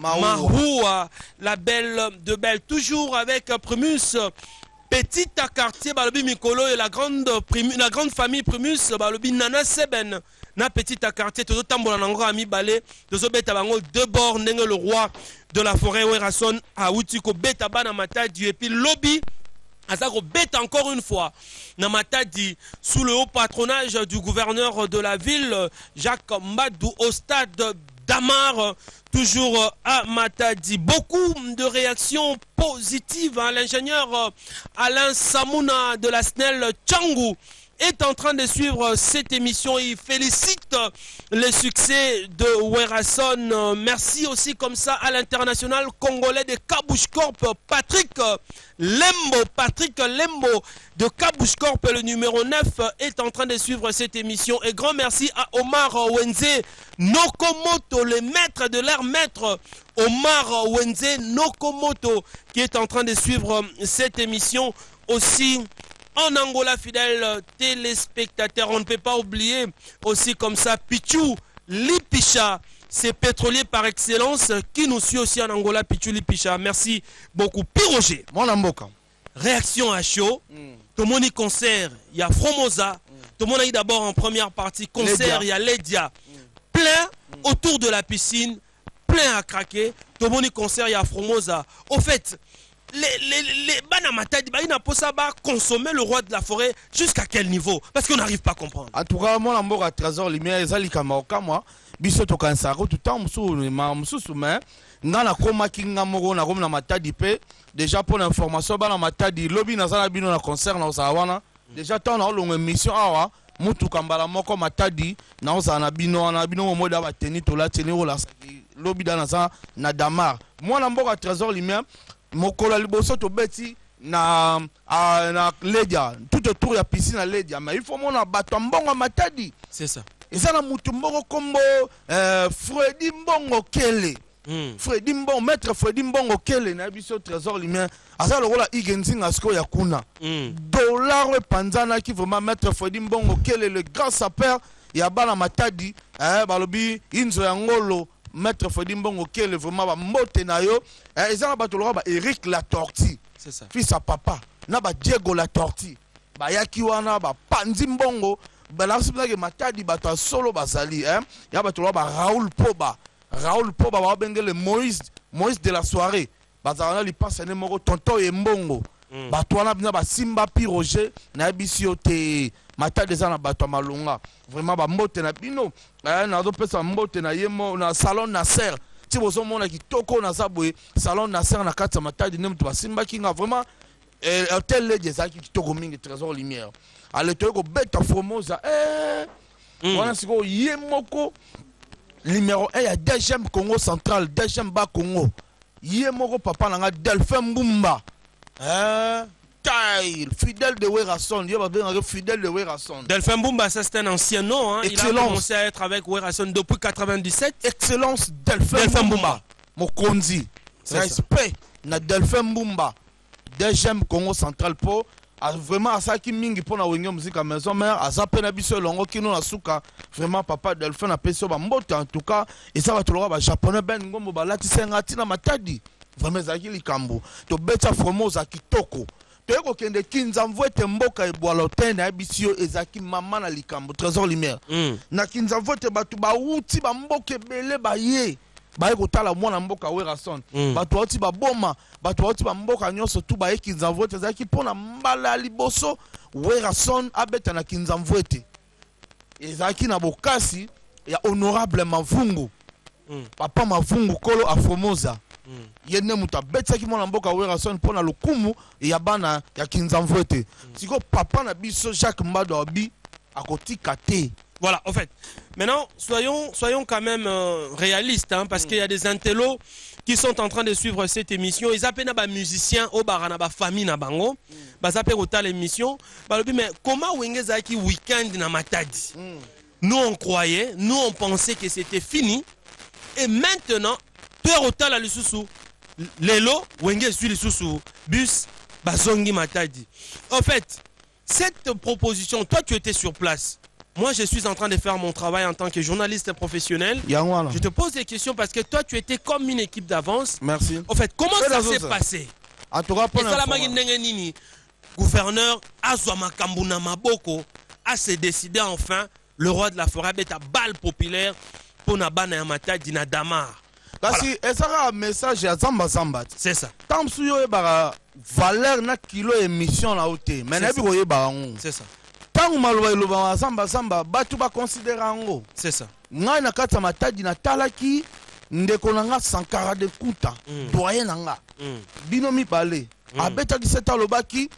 Mahou, la belle de belle, toujours avec Primus. Petit à quartier, balobi Mikolo et la grande, la grande famille Primus, balobi Nana Seben. Na petit à quartier, tout tambola nango ami balé, tout beta bango deux bords, n'engue le roi de la forêt, Werason, a Outiko beta bana matadi, et puis lobby, Azako beta encore une fois, na matadi, sous le haut patronage du gouverneur de la ville, Jacques Mbadou, au stade d'Amar, toujours à Matadi. Beaucoup de réactions positives. Hein. L'ingénieur Alain Samouna de la S N E L Tchangou est en train de suivre cette émission. Il félicite le succès de Werason. Merci aussi comme ça à l'international congolais de Kabouche Corp, Patrick Lembo. Patrick Lembo de Kabouche Corp, le numéro neuf, est en train de suivre cette émission. Et grand merci à Omar Wenze Nokomoto, le maître de l'air maître. Omar Wenze Nokomoto qui est en train de suivre cette émission aussi en Angola, fidèles téléspectateurs. On ne peut pas oublier aussi comme ça Pichou Lipicha, c'est pétrolier par excellence qui nous suit aussi en Angola. Pichou Lipicha, merci beaucoup. Piroger, mon amboka. Réaction à chaud. Mm. Tout le monde y concert, il y a Fromosa. Mm. Tout le monde a d'abord en première partie concert, il y a Ledia. Mm. Plein mm. autour de la piscine. Plein à craquer, tout le monde y concert, il y a Fromosa. Au fait, les, les, les Banamatadi, bah, ils n'ont pas consommer le roi de la forêt jusqu'à quel niveau? Parce qu'on n'arrive pas à comprendre. En tout cas, moi, je suis trésor lumière, ils ont dit moi, biso to kansaro tout temps musu ma musu mais ngana koma kinga moko na koma na matadi pe déjà pour l'information bana matadi lobby na zala bino na concert na osawana déjà tant na longue émission awa mutu kambala moko matadi na osana bino na bino mo da bateni to la teni ola lobby da na za na damar moi na mboka trésor lumière mokolo liboso to beti na a, na ledia tout autour ya piscine à ledia mais il faut mona bato mbongo matadi c'est ça. Et ça na mutu mbongo kombo euh, Freddy Mbongo Kele mm. Freddy Mbongo maître Freddy Mbongo Kele na biso trésor lumière asa lokola igenzinga sko ya kuna mm. dollar we panzana qui vraiment maître Freddy Mbongo Kele le grand sapeur ya bana matadi eh balobi inzo ya ngolo maître Freddy Mbongo Kele vraiment ba mbote na yo eh eza ba toloka ba Eric la Tortue c'est ça fils à papa na ba Diego la Tortue ba yaki wana ba Panzi Mbongo que matadi bato solo bazali hein ya bato ba Raoul Poba Raoul Poba ba bengele Moïse Moïse de la soirée bazana li passe ne moko tonto e mbongo mm. bato wana bina ba Simba Piroger na bisio te matadi za na bato malunga vraiment ba mbote na bino eh na do pesa mbote na yemo na salon Nasser ti bozo mona kitoko na zabwe salon Nasser na kata matadi ne mtu ba Simba kinga vraiment eh hôtel le jezaki kitoko mingi trésor lumière ale toyeko beta Formosa eh mm. wana siko yemoko numéro un ya deuxième Congo central deuxième bas Congo yemoko papa nanga Delphin Mbumba eh taille fidèle de Werason yo ba benga fidèle de Werason. Delphin Mbumba ça c'est un ancien nom hein. Il a commencé à être avec Werason depuis quatre-vingt-dix-sept. Excellence Delphin, Delphin Mbumba mokonzi respect na Delphin Mbumba deuxième Congo central po a vraiment ça qui mingi pour na wenge musique à maison mais a ça peine biso longo kino na suka vraiment papa Delphin na peso ba mbote en tout cas et ça va toloka ba japonais ben ngombo ba lati senga tina matadi vraiment za kili kambo to beta Formosa kitoko to yeko kende kinza mvote mboka e boalo tene abisio ezaki mama na likambo trésor lumière mm. na kinza mvote batu ba uti ba mboke bele ba ye ba ekotala mwana mboka Werason mm. bato oti ba boma bato oti ba mboka nyonso tu ba ekinza mvote zaki pona mbala liboso Werason abeta na kinza mvote ezaki na bokasi ya honorable Mavungu mm. papa Mavungu kolo a Formosa mm. yene muta abeta ki mwana mboka Werason pona lokumu ya bana ya kinza mvote mm. siko papa na biso Jacques Mbado abi akotika te. Voilà, en fait, maintenant, soyons, soyons quand même euh, réalistes, hein, parce mm. qu'il y a des intellos qui sont en train de suivre cette émission. Ils appellent des musiciens au barana, ba famille na bango, ba appellent autant l'émission. Mais comment Wengezaki week-end na matadi? Mm. Nous on croyait, nous on pensait que c'était fini, et maintenant, peur autant la lususu, lelo Wenge suit lususu, bus, bazongi matadi. En fait, cette proposition, toi tu étais sur place. Moi, je suis en train de faire mon travail en tant que journaliste professionnel. Je te pose des questions parce que toi, tu étais comme une équipe d'avance. Merci. En fait, comment ça s'est passé? En tout cas, pour le gouverneur Azwama Kambuna Maboko a se décidé enfin, le roi de la forêt est à balle populaire pour Nabana Yamata Dina Damar. Parce que ça a un message à Zamba Zamba. C'est ça. Tant que vous avez valeur na kilo émission là haute, mais vous avez c'est ça. Tant malwa iloba Zamba Zamba batu ba considérer ngo. C'est ça. Ngai na kata matadi na talaki ndeko nanga Sankara de Kuta, mm. doyen nanga. Mm. Binomi balé. Mm. Abeta dix-sept ans lobaki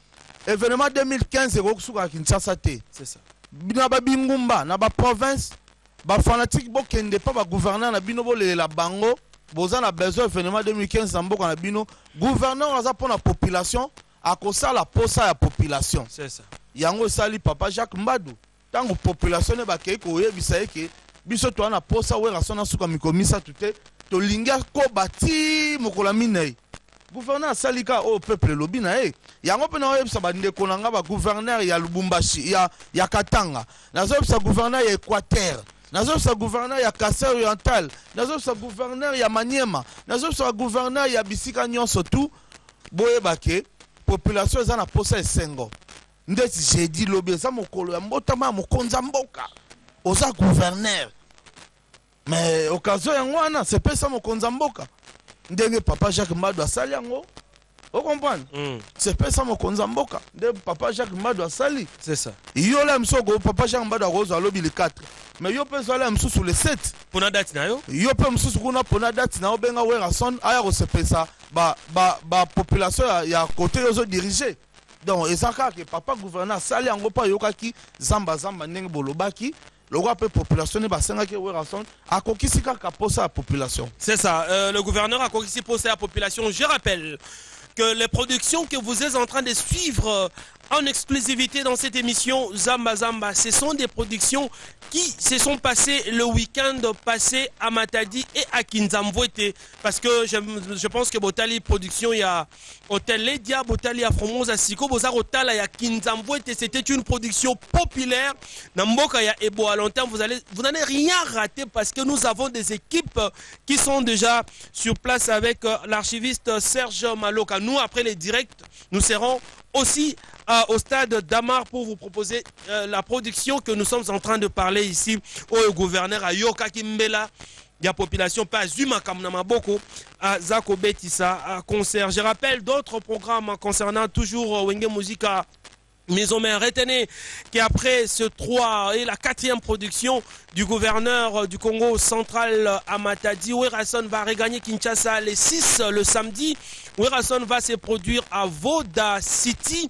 événement deux mille quinze ekosuka Kinshasa te. C'est ça. Na ba bingumba na ba province ba fanatique bokende pa ba gouverneur na bino bolela bango boza na besoin événement deux mille quinze na mboka na bino gouverneur aza pour la population akosa la posa ya population. C'est ça. Yango sali papa Jacques Mbadou tango population ne ba kei ko yebisa eke biso to na posa we rasona suka mikomisa tute to linga ko bati mokola minei. Gouverneur salika au peuple lobi na e yango pe na oyebisa bande konanga ba gouverneur ya Lubumbashi ya ya Katanga nazo yebisa gouverneur ya Équateur nazo yebisa gouverneur ya Kasai Oriental nazo yebisa gouverneur ya Maniema nazo yebisa gouverneur ya bisika nyonso tout boyeba ke population eza na posa esengo ndeti jeudi lobi eza mokolo ya mbotama mokonza mboka oza gouverneur mais occasion yango wana c'est pesa mokonza mboka ndenge papa Jacques Mbadou asali yango o comprendre mm. c'est pesa mokonza mboka ndenge papa Jacques Mbadou asali c'est ça yo la msoko papa Jacques Mbadou akozo alobi le quatre mais yo pe zala msusu le sept pona date na yo yo pe msusu kuna pona date na obenga Werason aya ko se pesa ba ba ba population ya, ya côté yozo diriger donc ezaka ke papa gouverneur asali yango pa yokaki zamba zamba ndenge bolobaki le roi peut population ne basenga ke Werason akokisi kaka posa la population. C'est ça, euh, le gouverneur a akokisi posa la population. Je rappelle que les productions que vous êtes en train de suivre en exclusivité dans cette émission Zamba Zamba, ce sont des productions qui se sont passées le week-end passé à Matadi et à Kinzamvouete. Parce que je, je pense que Botali Production, il y a Hôtel Ledia, Botali Afromoza Siko, Bozar Otala, il y a Kinzamvouete. C'était une production populaire. Namboka, il y a Ebo à long terme. Vous allez, vous n'allez rien rater parce que nous avons des équipes qui sont déjà sur place avec l'archiviste Serge Maloka. Nous, après les directs, nous serons aussi euh, au stade d'Amar pour vous proposer euh, la production que nous sommes en train de parler ici au gouverneur à Yoka Kimbela. Il y a population pas Zuma Kamnamaboko à Zako Betissa à concert. Je rappelle d'autres programmes concernant toujours Wenge Musica Maison Mère. Retenez qu'après ce trois et la quatrième production du gouverneur du Congo central à Matadi, Werason va regagner Kinshasa les six le samedi. Werason va se produire à Voda City,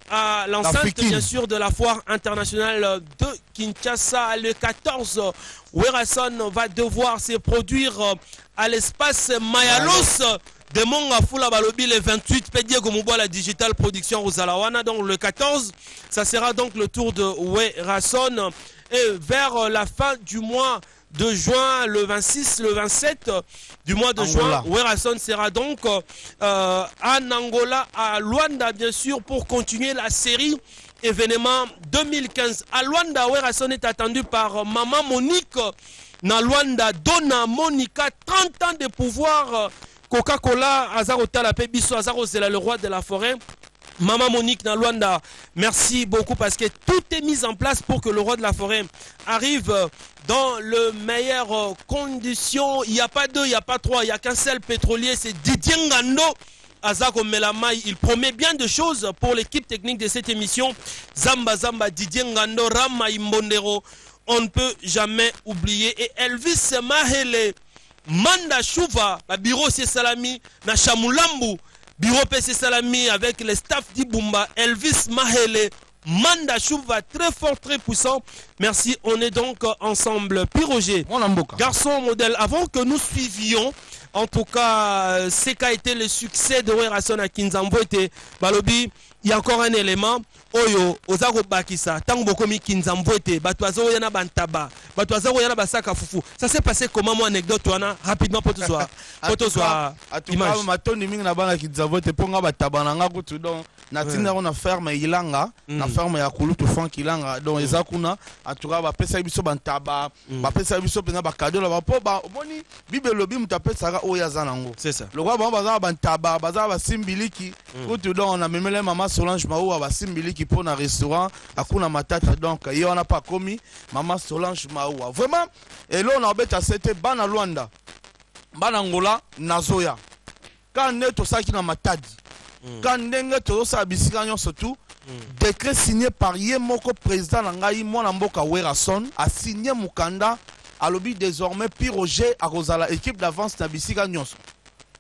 à l'enceinte bien sûr de la foire internationale de Kinshasa. Le quatorze, Werason va devoir se produire à l'espace Mayalos de Monga Fula Balobi le vingt-huit, Diego Mouba la Digital Production Rosalawana. Donc le quatorze, ça sera donc le tour de Werason. Et vers la fin du mois de juin, le vingt-six, le vingt-sept du mois de Angola. juin, Werason sera donc euh, en Angola, à Luanda bien sûr, pour continuer la série événement deux mille quinze. À Luanda, Werason est attendu par Maman Monique. Na Luanda, Donna Monica, trente ans de pouvoir. Coca-Cola, Azarota la Pébiso, Azarosela, le roi de la forêt. Maman Monique na Luanda, merci beaucoup parce que tout est mis en place pour que le roi de la forêt arrive dans le meilleures conditions. Il n'y a pas deux, il n'y a pas trois, il n'y a qu'un seul pétrolier, c'est Didier Ngando. Azako Melamai, il promet bien de choses pour l'équipe technique de cette émission. Zamba Zamba, Didier Ngando, Rama Imbondero, on ne peut jamais oublier. Et Elvis Mahele, Manda Chouva, bureau c'est Salami, na Chamulambu, bureau P C Salami avec le staff d'Ibumba, Elvis Mahele, Manda Chouva, très fort, très puissant. Merci, on est donc ensemble. Puis Roger, garçon modèle, avant que nous suivions, en tout cas, ce qu'a été le succès de Werason à Kinzamvouete, Balobi, il y a encore un élément. Oyo, Ozako Bakisa, Tango Bokomi Kinzamvouete, Batuazo Yana Bantaba, Batuazo Yana Basaka Fufu. Ça s'est passé comment, mon anecdote, rapidement pour te soir. Pour te soir. À tout cas, Matoni Ming Nabana Kinzamvouete, Ponga Batabananga Koutudon, Natina on a ferme Ilanga, na ferme Yakulu to Frank Ilanga, donc Ezakuna, en tout cas, Bapesa Ibiso Bantaba, Bapesa Ibiso Pena Bakado, la Bapo, Boni, Bibelobi Mutapet Saga Oyazanango. C'est ça. Le roi Baza Bantaba, Baza Basimbiliki, Koutudon, on a même les Maman Solange Maou, Basimbiliki. Pour un restaurant à Kuna Matata, donc il n'y en a pas commis Maman Solange Maoua vraiment. Et là on a bête à cette Bana Luanda Banangola Nazoya quand neto saki na Matadi quand ndenge to sa bisika nyon surtout décret signé par Yemoko président Nangai Mwana Mboka Werason a signé Mukanda à l'objet désormais Pi Roger à Rosala équipe d'avance na bisika nyon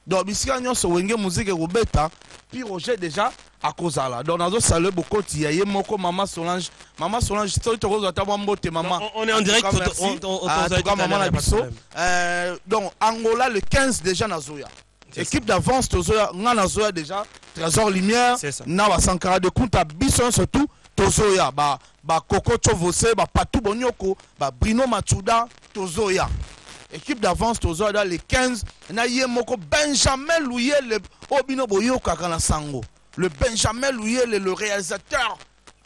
donc bisika nyonso wenge musique ekobeta puis Roger déjà akozala donc nazo salue bokoti ya ye moko Mama Solange Mama Solange to to kozwa ta mbote mama on est en direct on on on maman la biso euh donc Angola le quinze déjà nazoya équipe d'avance tozoya nga nazoya déjà Trésor Lumière na ba Sankara de Kunta biso surtout tozoya ba ba Coco Chovose ba Patou Bonyoko ba Bruno Machuda tozoya équipe d'avance tozoya dans les quinze na ye moko Benjamin Louye le obino boyoka kana sango le Benjamin Louye le, le réalisateur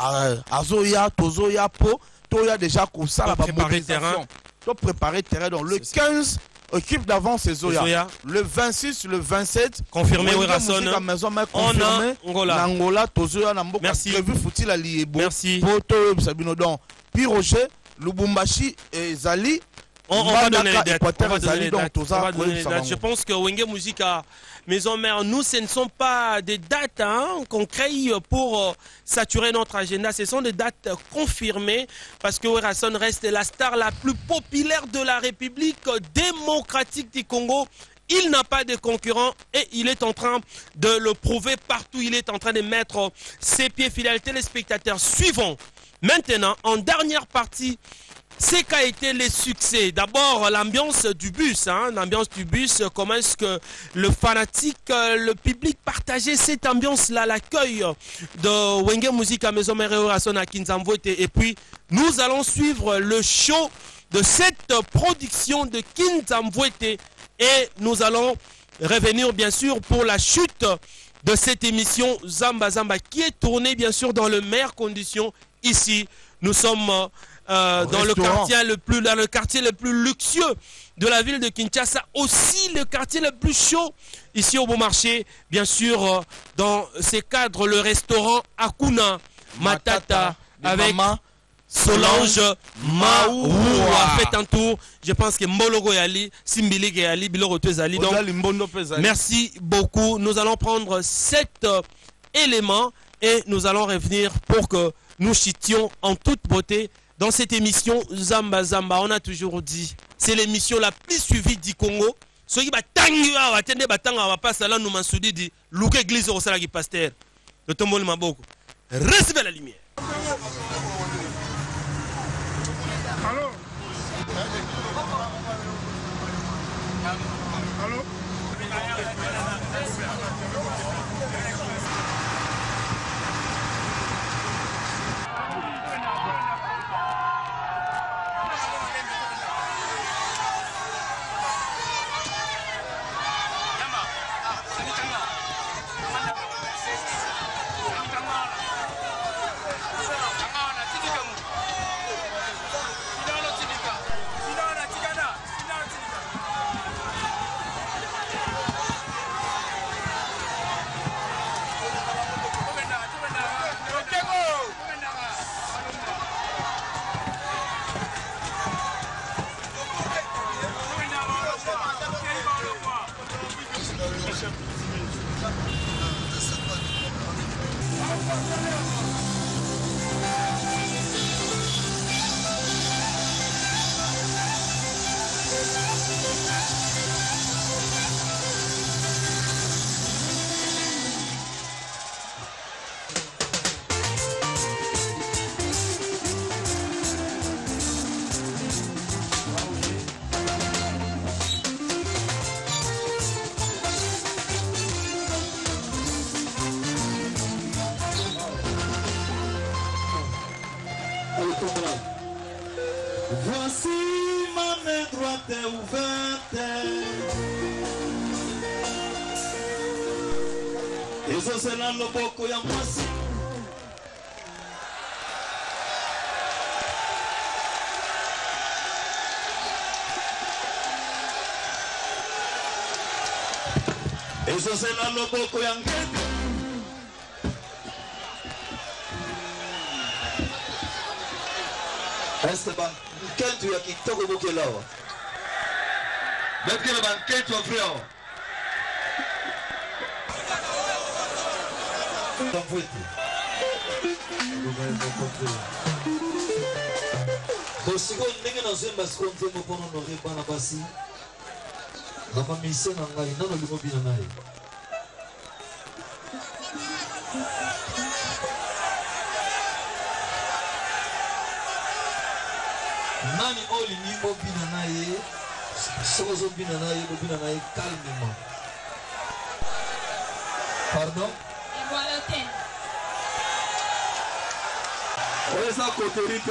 azoya tozoya po toya déjà comme ça la mobilisation to préparer terrain donc le quinze équipe d'avance c'est Zoya. Le vingt-six, le vingt-sept, confirmé Werason. On a Angola. Angola, Tozoya, Namboka. Merci. Prévu Foutil Aliebo. Merci. Poto Sabino donc. Puis Roger, Lubumbashi et Zali. On, on va donner les dates. On va donner les dates. On va donner les dates. Je pense que Wenge Musique à Maison Mère, nous, ce ne sont pas des dates hein, qu'on crée pour euh, saturer notre agenda. Ce sont des dates confirmées parce que Werason reste la star la plus populaire de la République démocratique du Congo. Il n'a pas de concurrent et il est en train de le prouver partout. Il est en train de mettre ses pieds fidèles. Téléspectateurs, suivons maintenant en dernière partie. C'est qu'a été les succès. D'abord, l'ambiance du bus. Hein, l'ambiance du bus, comment est-ce que le fanatique, le public partageait cette ambiance-là, l'accueil de Wenge Musique à Maison Mère Werason à Kinzamvoete. Et puis, nous allons suivre le show de cette production de Kinzamvoete. Et nous allons revenir, bien sûr, pour la chute de cette émission Zamba Zamba, qui est tournée, bien sûr, dans les meilleures conditions ici. Nous sommes... Euh, dans le quartier le plus dans le quartier le plus luxueux de la ville de Kinshasa, aussi le quartier le plus chaud ici au Bon Marché, bien sûr euh, dans ces cadres le restaurant Akuna Matata, Matata avec Mama Solange Maoua. Faites un tour, je pense que Mbologo Yali, Simbili Yali, Biloro Tezali. Donc merci beaucoup. Nous allons prendre sept euh, éléments et nous allons revenir pour que nous chitions en toute beauté. Dans cette émission Zamba Zamba, on a toujours dit, c'est l'émission la plus suivie du Congo. Ce qui va tanguer, va tenir, va tanguer, va passer là, nous m'en soudit dit, Louke Église au Salagi Pasteur. Le tombeau de Maboko. Recevez la lumière. Allô? Allô? Voici ma main droite est ouverte. Et ça c'est là le boko ya mwasi. Et ça c'est là le boko ya ngende. Esteban, Kentu ya kitoko bokelawa. Bekele ban Kentu afreo. Tamfuete. Bosigo ndenge na zemba skonte mokono no rebana basi. Rama mise na ngai nano limobi na ngai. Nani olingi obina na ye soko ozobina na ye bobina na ye calmement. Pardon? Eza kotorito.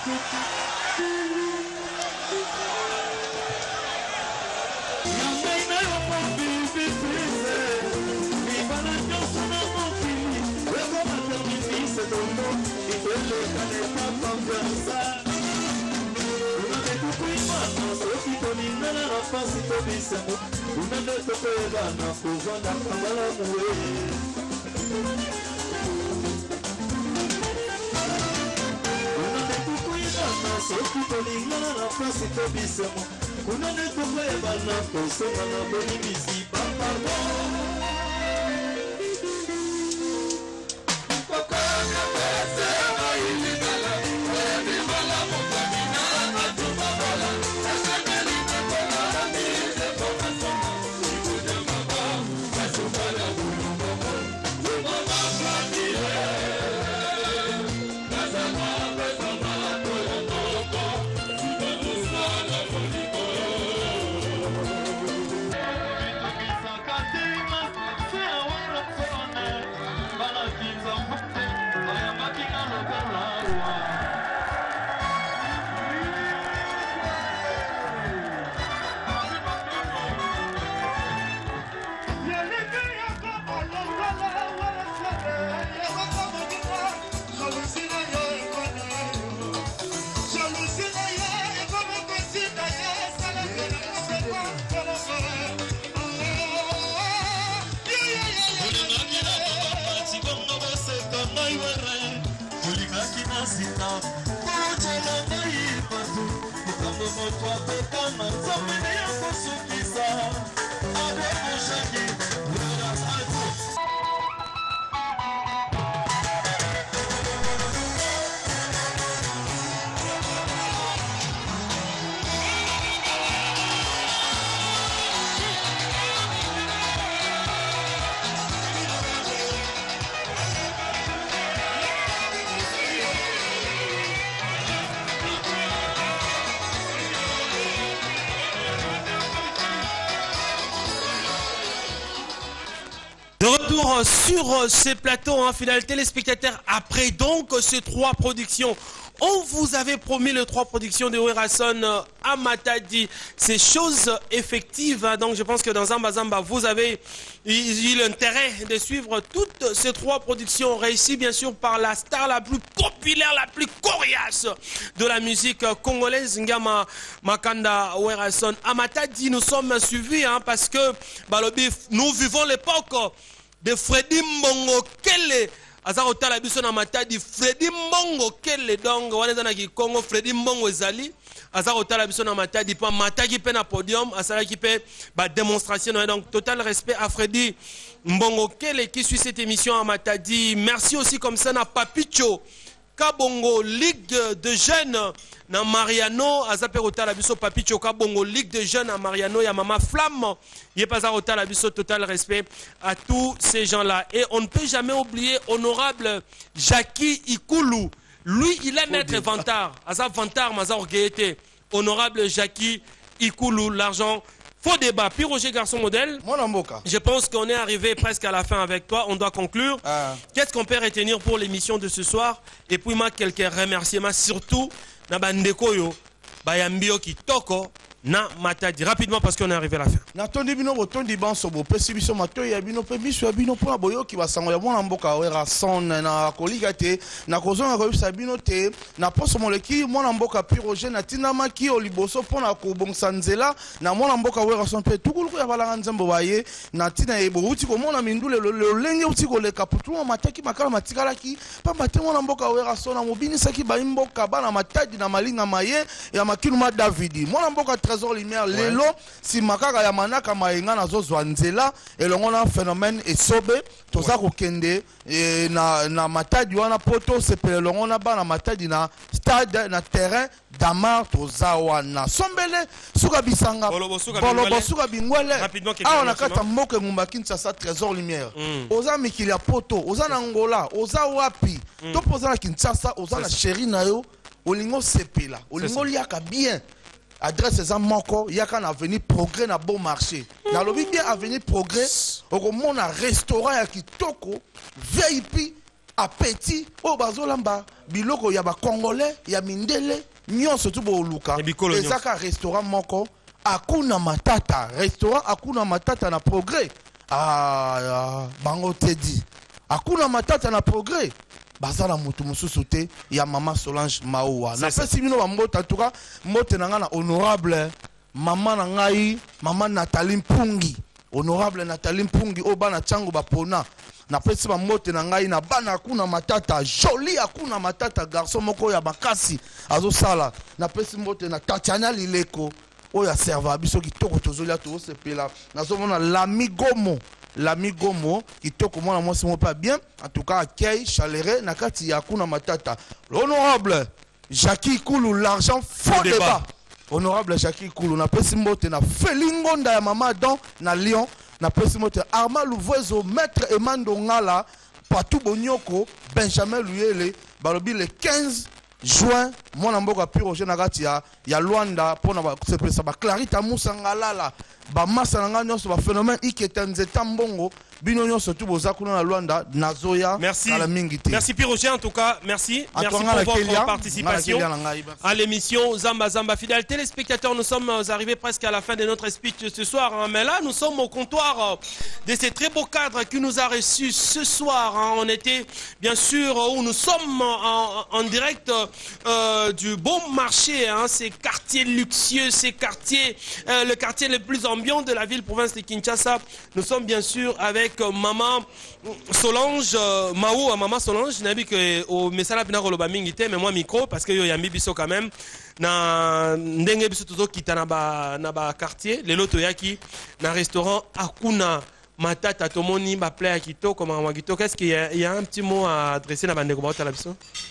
De retour sur ces plateaux, hein, fidèles téléspectateurs, après donc ces trois productions. On vous avait promis les trois productions de Werason euh, à Matadi. C'est chose effective. Hein, donc je pense que dans Zamba Zamba, vous avez eu l'intérêt de suivre toutes ces trois productions réussies bien sûr par la star la plus populaire, la plus coriace de la musique congolaise, Ngama Makanda Werason. À Matadi, nous sommes suivis hein, parce que Balobi, nous vivons l'époque de Freddy Mbongo Kele. Azarota la biso na Matadi Freddy Mbongo Kele donc wana na ki Congo Freddy Mbongo ezali azarota la biso na Matadi pa Matadi pe na podium asala ki pe ba démonstration donc total respect à Freddy Mbongo Kele qui suit cette émission à Matadi. Merci aussi comme ça na Papicho Kabongo Ligue de jeunes na Mariano azape rota la biso Papicho Kabongo Ligue de jeunes à Mariano ya Mama Flamme yé pas rota la biso total respect à tous ces gens-là et on ne peut jamais oublier honorable Jackie Ikulu. Lui il a notre vantard azap vantard mazar orgueillité honorable Jackie Ikulu l'argent. Faux débat. Puis Roger Garçon Modèle, je pense qu'on est arrivé presque à la fin avec toi. On doit conclure. Ah. Qu'est-ce qu'on peut retenir pour l'émission de ce soir? Et puis moi, quelques remerciements, surtout na bandekoyo, bayambio kitoko, na Matadi. Rapidement parce qu'on est arrivé à la fin. Na tondi bino botondi banso bo pesi biso matoyi ya bino pe biso ya bino po boyo ki basango ya mwana mboka Werason na kolika te na kozonga ko bisa bino te na poso moleki mwana mboka Piroge na tinama ki oliboso pona ko bongsa nzela na mwana mboka Werason pe tukuluku ya balanga nzembo baye na tina ebo uti ko mona mindule lolenge uti ko leka putu mataki makala matikala ki pamba te mwana mboka Werason na mobini saki ba mboka bana Matadi na malinga maye ya makiluma Davidi mwana mboka Trésor Lumière lelo si makaka ya manaka mayenga nazo zwanzela elongo na phénomène esobe toza kokende na na matadi wana poto sepele longo na bana matadi na stade na terrain Damar toza wana sombele suka bisanga bolobo suka bingwele awa na kata mboke ngumba Kinshasa Trésor Lumière oza mikili ya poto oza na Angola oza wapi to poza na Kinshasa oza na chéri na yo olingo sepela olingo liaka bien adresse eza moko yaka na avenue Progrès na Bon Marché na lobi bien avenue Progrès okomona restaurant ya kitoko V I P appétit o bazolamba biloko ya ba congolais ya mindele nyonso tu boluka ezaka restaurant moko akuna matata restaurant akuna matata na Progrès ah bango tedi akuna matata na Progrès bazala mutu mususu te ya mama Solange Maoua na pesi bino ba mbota tuka mbote na nga na honorable mama na ngai mama Nathalie Mpungi honorable Nathalie Mpungi o bana chango bapona na pesi ba mbote na ngai na bana akuna matata joli akuna matata garçon moko ya makasi azo sala na pesi mbote na Tatiana Lileko o ya serva biso kitoko tozolia to sepela nazomona l'ami Gomo l'ami Gomo kitoko mwana mwasi mo pas bien en tout cas accueil chaleureux na kati ya kuna matata l'honorable Jackie Koulou l'argent faux débat honorable Jackie Koulou na pesi mbote na Felingonda ya mama don na Lyon na pesi mbote Arma Louvoiseau maître Emando Ngala Patou Bonyoko Benjamin Luyele balobi le quinze juin mwana mboka Piroge na kati ya ya Luanda pona ba sepesa ba Clarita Musangalala ba masa na nganyos ba phénomène iketanzeta mbongo bino nyonso tu boza kuna na Luanda nazoya kala mingi te. Merci Piroge en tout cas, merci merci pour votre participation à l'émission Zamba Zamba. Fidèles téléspectateurs, nous sommes arrivés presque à la fin de notre speech ce soir hein, mais là nous sommes au comptoir de ces très beaux cadres qui nous a reçus ce soir hein. On était bien sûr où nous sommes en, en direct euh, du Bon Marché hein, ces quartiers luxueux, ces quartiers euh, le quartier le plus ambiant de la ville province de Kinshasa. Nous sommes bien sûr avec euh, maman Solange euh, Maou, maman Solange, n'a vu que au message bina koloba mingi te mais moi micro parce que yo yambi biso quand même na ndenge biso tozo kita na ba na ba quartier lelo to yaki na restaurant Akuna Matata tomoni ba plat kitoko comme ma kitoko. Est-ce qu'il y a, il y a un petit mot à adresser na bande ko ba biso?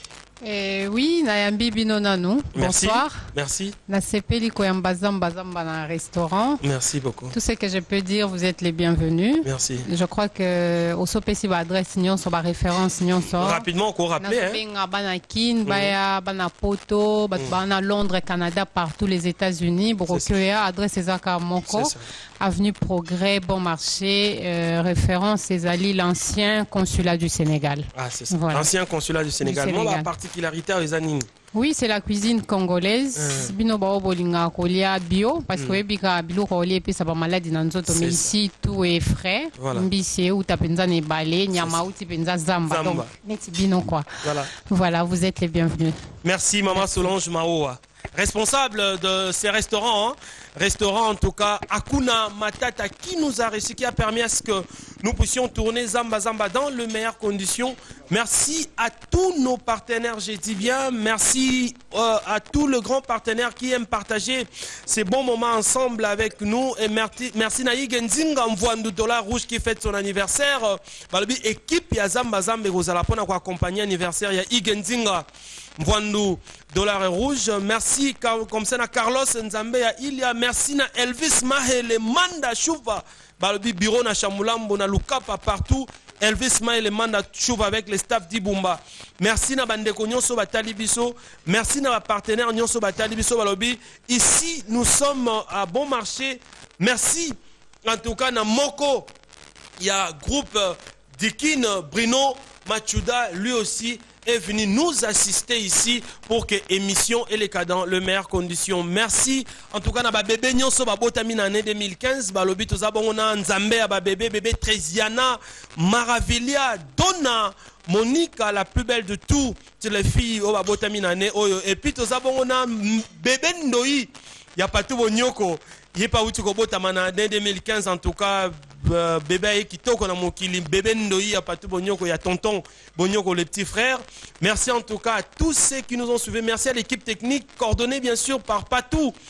Eh, oui, Nayambi Binonano. Bonsoir. Merci. Na sepeli koyamba zamba zamba dans un restaurant. Merci beaucoup. Tout ce que je peux dire, vous êtes les bienvenus. Merci. Je crois que au sopesi ba adresse nyon so ba référence nyon so. Rapidement qu'on rappelle hein. Na bana kin, baya bana poto, bana Londres, Canada, partout les États-Unis, Brokoya adresse ezaka moko. Avenue Progrès, Bon Marché, euh, référence Ezali, l'ancien consulat du Sénégal. Ah, c'est ça. Voilà. L'ancien consulat du Sénégal. Moi, la particularité aux anines. Oui, c'est la cuisine congolaise. Bino bao bolinga kolia bio parce que bika bilo kolia puis ça va maladie dans nzoto mais ici tout est frais. Mbisi ou tapenza ne balé, nyama ou tapenza zamba. Donc neti bino quoi. Voilà. Voilà, vous êtes les bienvenus. Merci maman Solange Maoua. Responsable de ces restaurants, hein. Restaurant en tout cas Akuna Matata qui nous a reçu, qui a permis à ce que nous puissions tourner Zamba Zamba dans les meilleures conditions. Merci à tous nos partenaires, j'ai dit bien, merci euh, à tous les grands partenaires qui aiment partager ces bons moments ensemble avec nous et merci, merci Naïg Nzinga Mvoandu Dollar Rouge qui fête son anniversaire. Balobi équipe ya Zamba Zamba Rozalapona pour accompagner l'anniversaire ya Igenzinga Mvoandu Dollar Rouge. Merci comme ça na Carlos Nzambe ya Ilia. Merci na Elvis Mahele Manda Chouva. Balobi bureau na Chamulambo na Lukapa partout. Elvis Mahele Manda Chouva avec le staff d'Ibumba. Merci na bandeko nyonso batali biso. Merci na partenaire nyonso batali biso balobi. Ici nous sommes à Bon Marché. Merci en tout cas na Moko. Il y a groupe Dikin Bruno Machuda lui aussi est venu nous assister ici pour que émission et les cas dans les meilleures conditions. Merci. En tout cas, na ba bébé nyonso ba botami na année deux mille quinze, ba lobi to zabongona Nzambe ba bébé bébé Treziana, Maravilia, Donna, Monica la plus belle de tout, c'est les filles au ba botami na année oyo et puis to zabongona bébé Ndoi, y a pas tout bonyoko. Il pas outi ko botama na année deux mille quinze en tout cas. Euh, bébé kitoko na mokili bébé Ndoi ya patu bonyoko ya tonton bonyoko les petits frères. Merci en tout cas à tous ceux qui nous ont suivis. Merci à l'équipe technique coordonnée bien sûr par Patou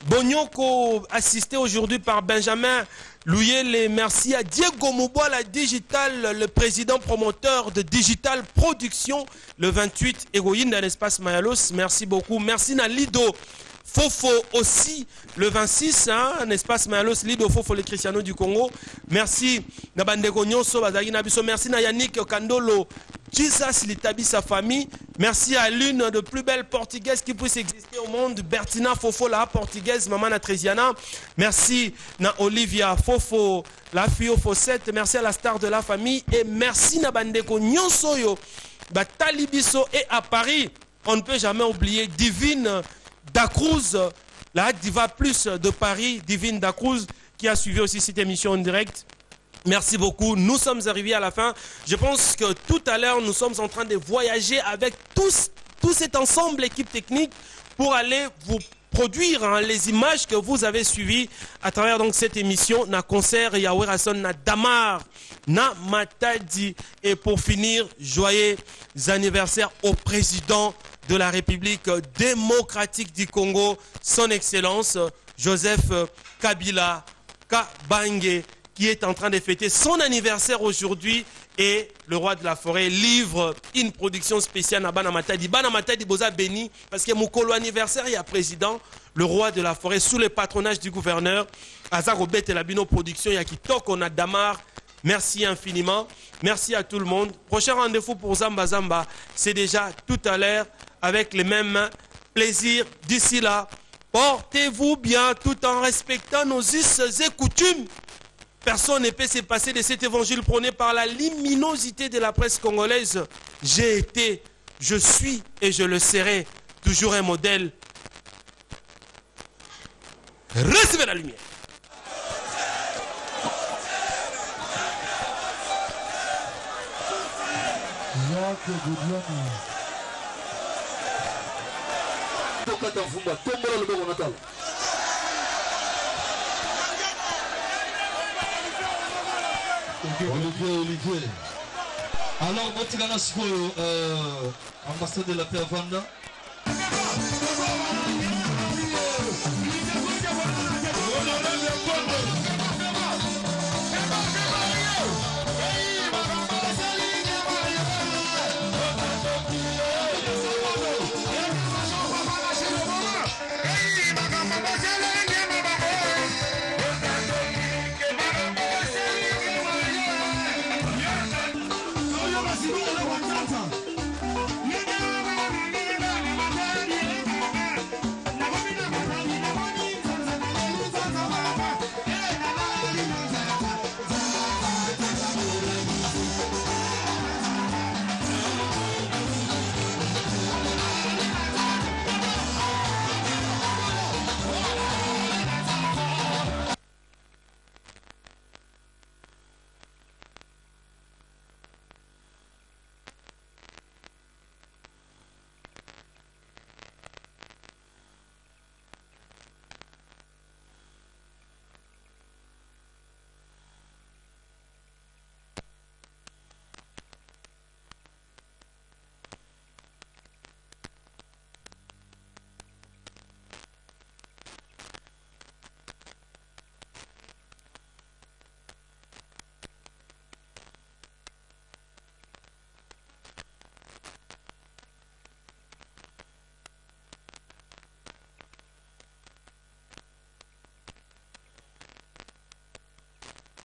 Bonyoko, assisté aujourd'hui par Benjamin Louyele. Merci à Diego Mouboala Digital, le président promoteur de Digital Production, le vingt-huit Héroïne dans l'espace Mayalos. Merci beaucoup. Merci à Lido Fofo aussi, le vingt-six, hein, un espace Mayalos, Lido Fofo, les Cristianos du Congo. Merci à Bandeko Nyonso, merci à Yannick Kandolo, Jesus Litabi, sa famille. Merci à l'une de plus belles portugaises qui puisse exister au monde, Bertina Fofo, la portugaise, maman Natresiana. Merci à Olivia Fofo, la fille Fossette. Merci à la star de la famille. Et merci à Bandeko Nyonsoyo, Talibiso. Et à Paris, on ne peut jamais oublier Divine Dacruz, la diva plus de Paris, Divine Dacruz, qui a suivi aussi cette émission en direct. Merci beaucoup. Nous sommes arrivés à la fin. Je pense que tout à l'heure, nous sommes en train de voyager avec tous, tout cet ensemble, équipe technique, pour aller vous produire hein, les images que vous avez suivies à travers donc cette émission. Na concert, Yahweh Rasson, na Damar, na Matadi. Et pour finir, joyeux anniversaire au président de la République démocratique du Congo, son Excellence Joseph Kabila Kabange, qui est en train de fêter son anniversaire aujourd'hui. Et le roi de la forêt livre une production spéciale à Banamatadi. Banamatadi Boza béni, parce que mon colo anniversaire, il y a président, le roi de la forêt, sous le patronage du gouverneur, Azarobet et la Bino Production, il y a Kitok, on a Damar. Merci infiniment. Merci à tout le monde. Prochain rendez-vous pour Zamba Zamba, c'est déjà tout à l'heure avec les mêmes plaisirs. D'ici là, portez-vous bien tout en respectant nos us et coutumes. Personne ne peut se passer de cet évangile prôné par la luminosité de la presse congolaise. J'ai été, je suis et je le serai toujours un modèle. Recevez la lumière. Olivier, Olivier. Alors, Motigana Sikoyo, euh, ambassade de la paix à Vanda.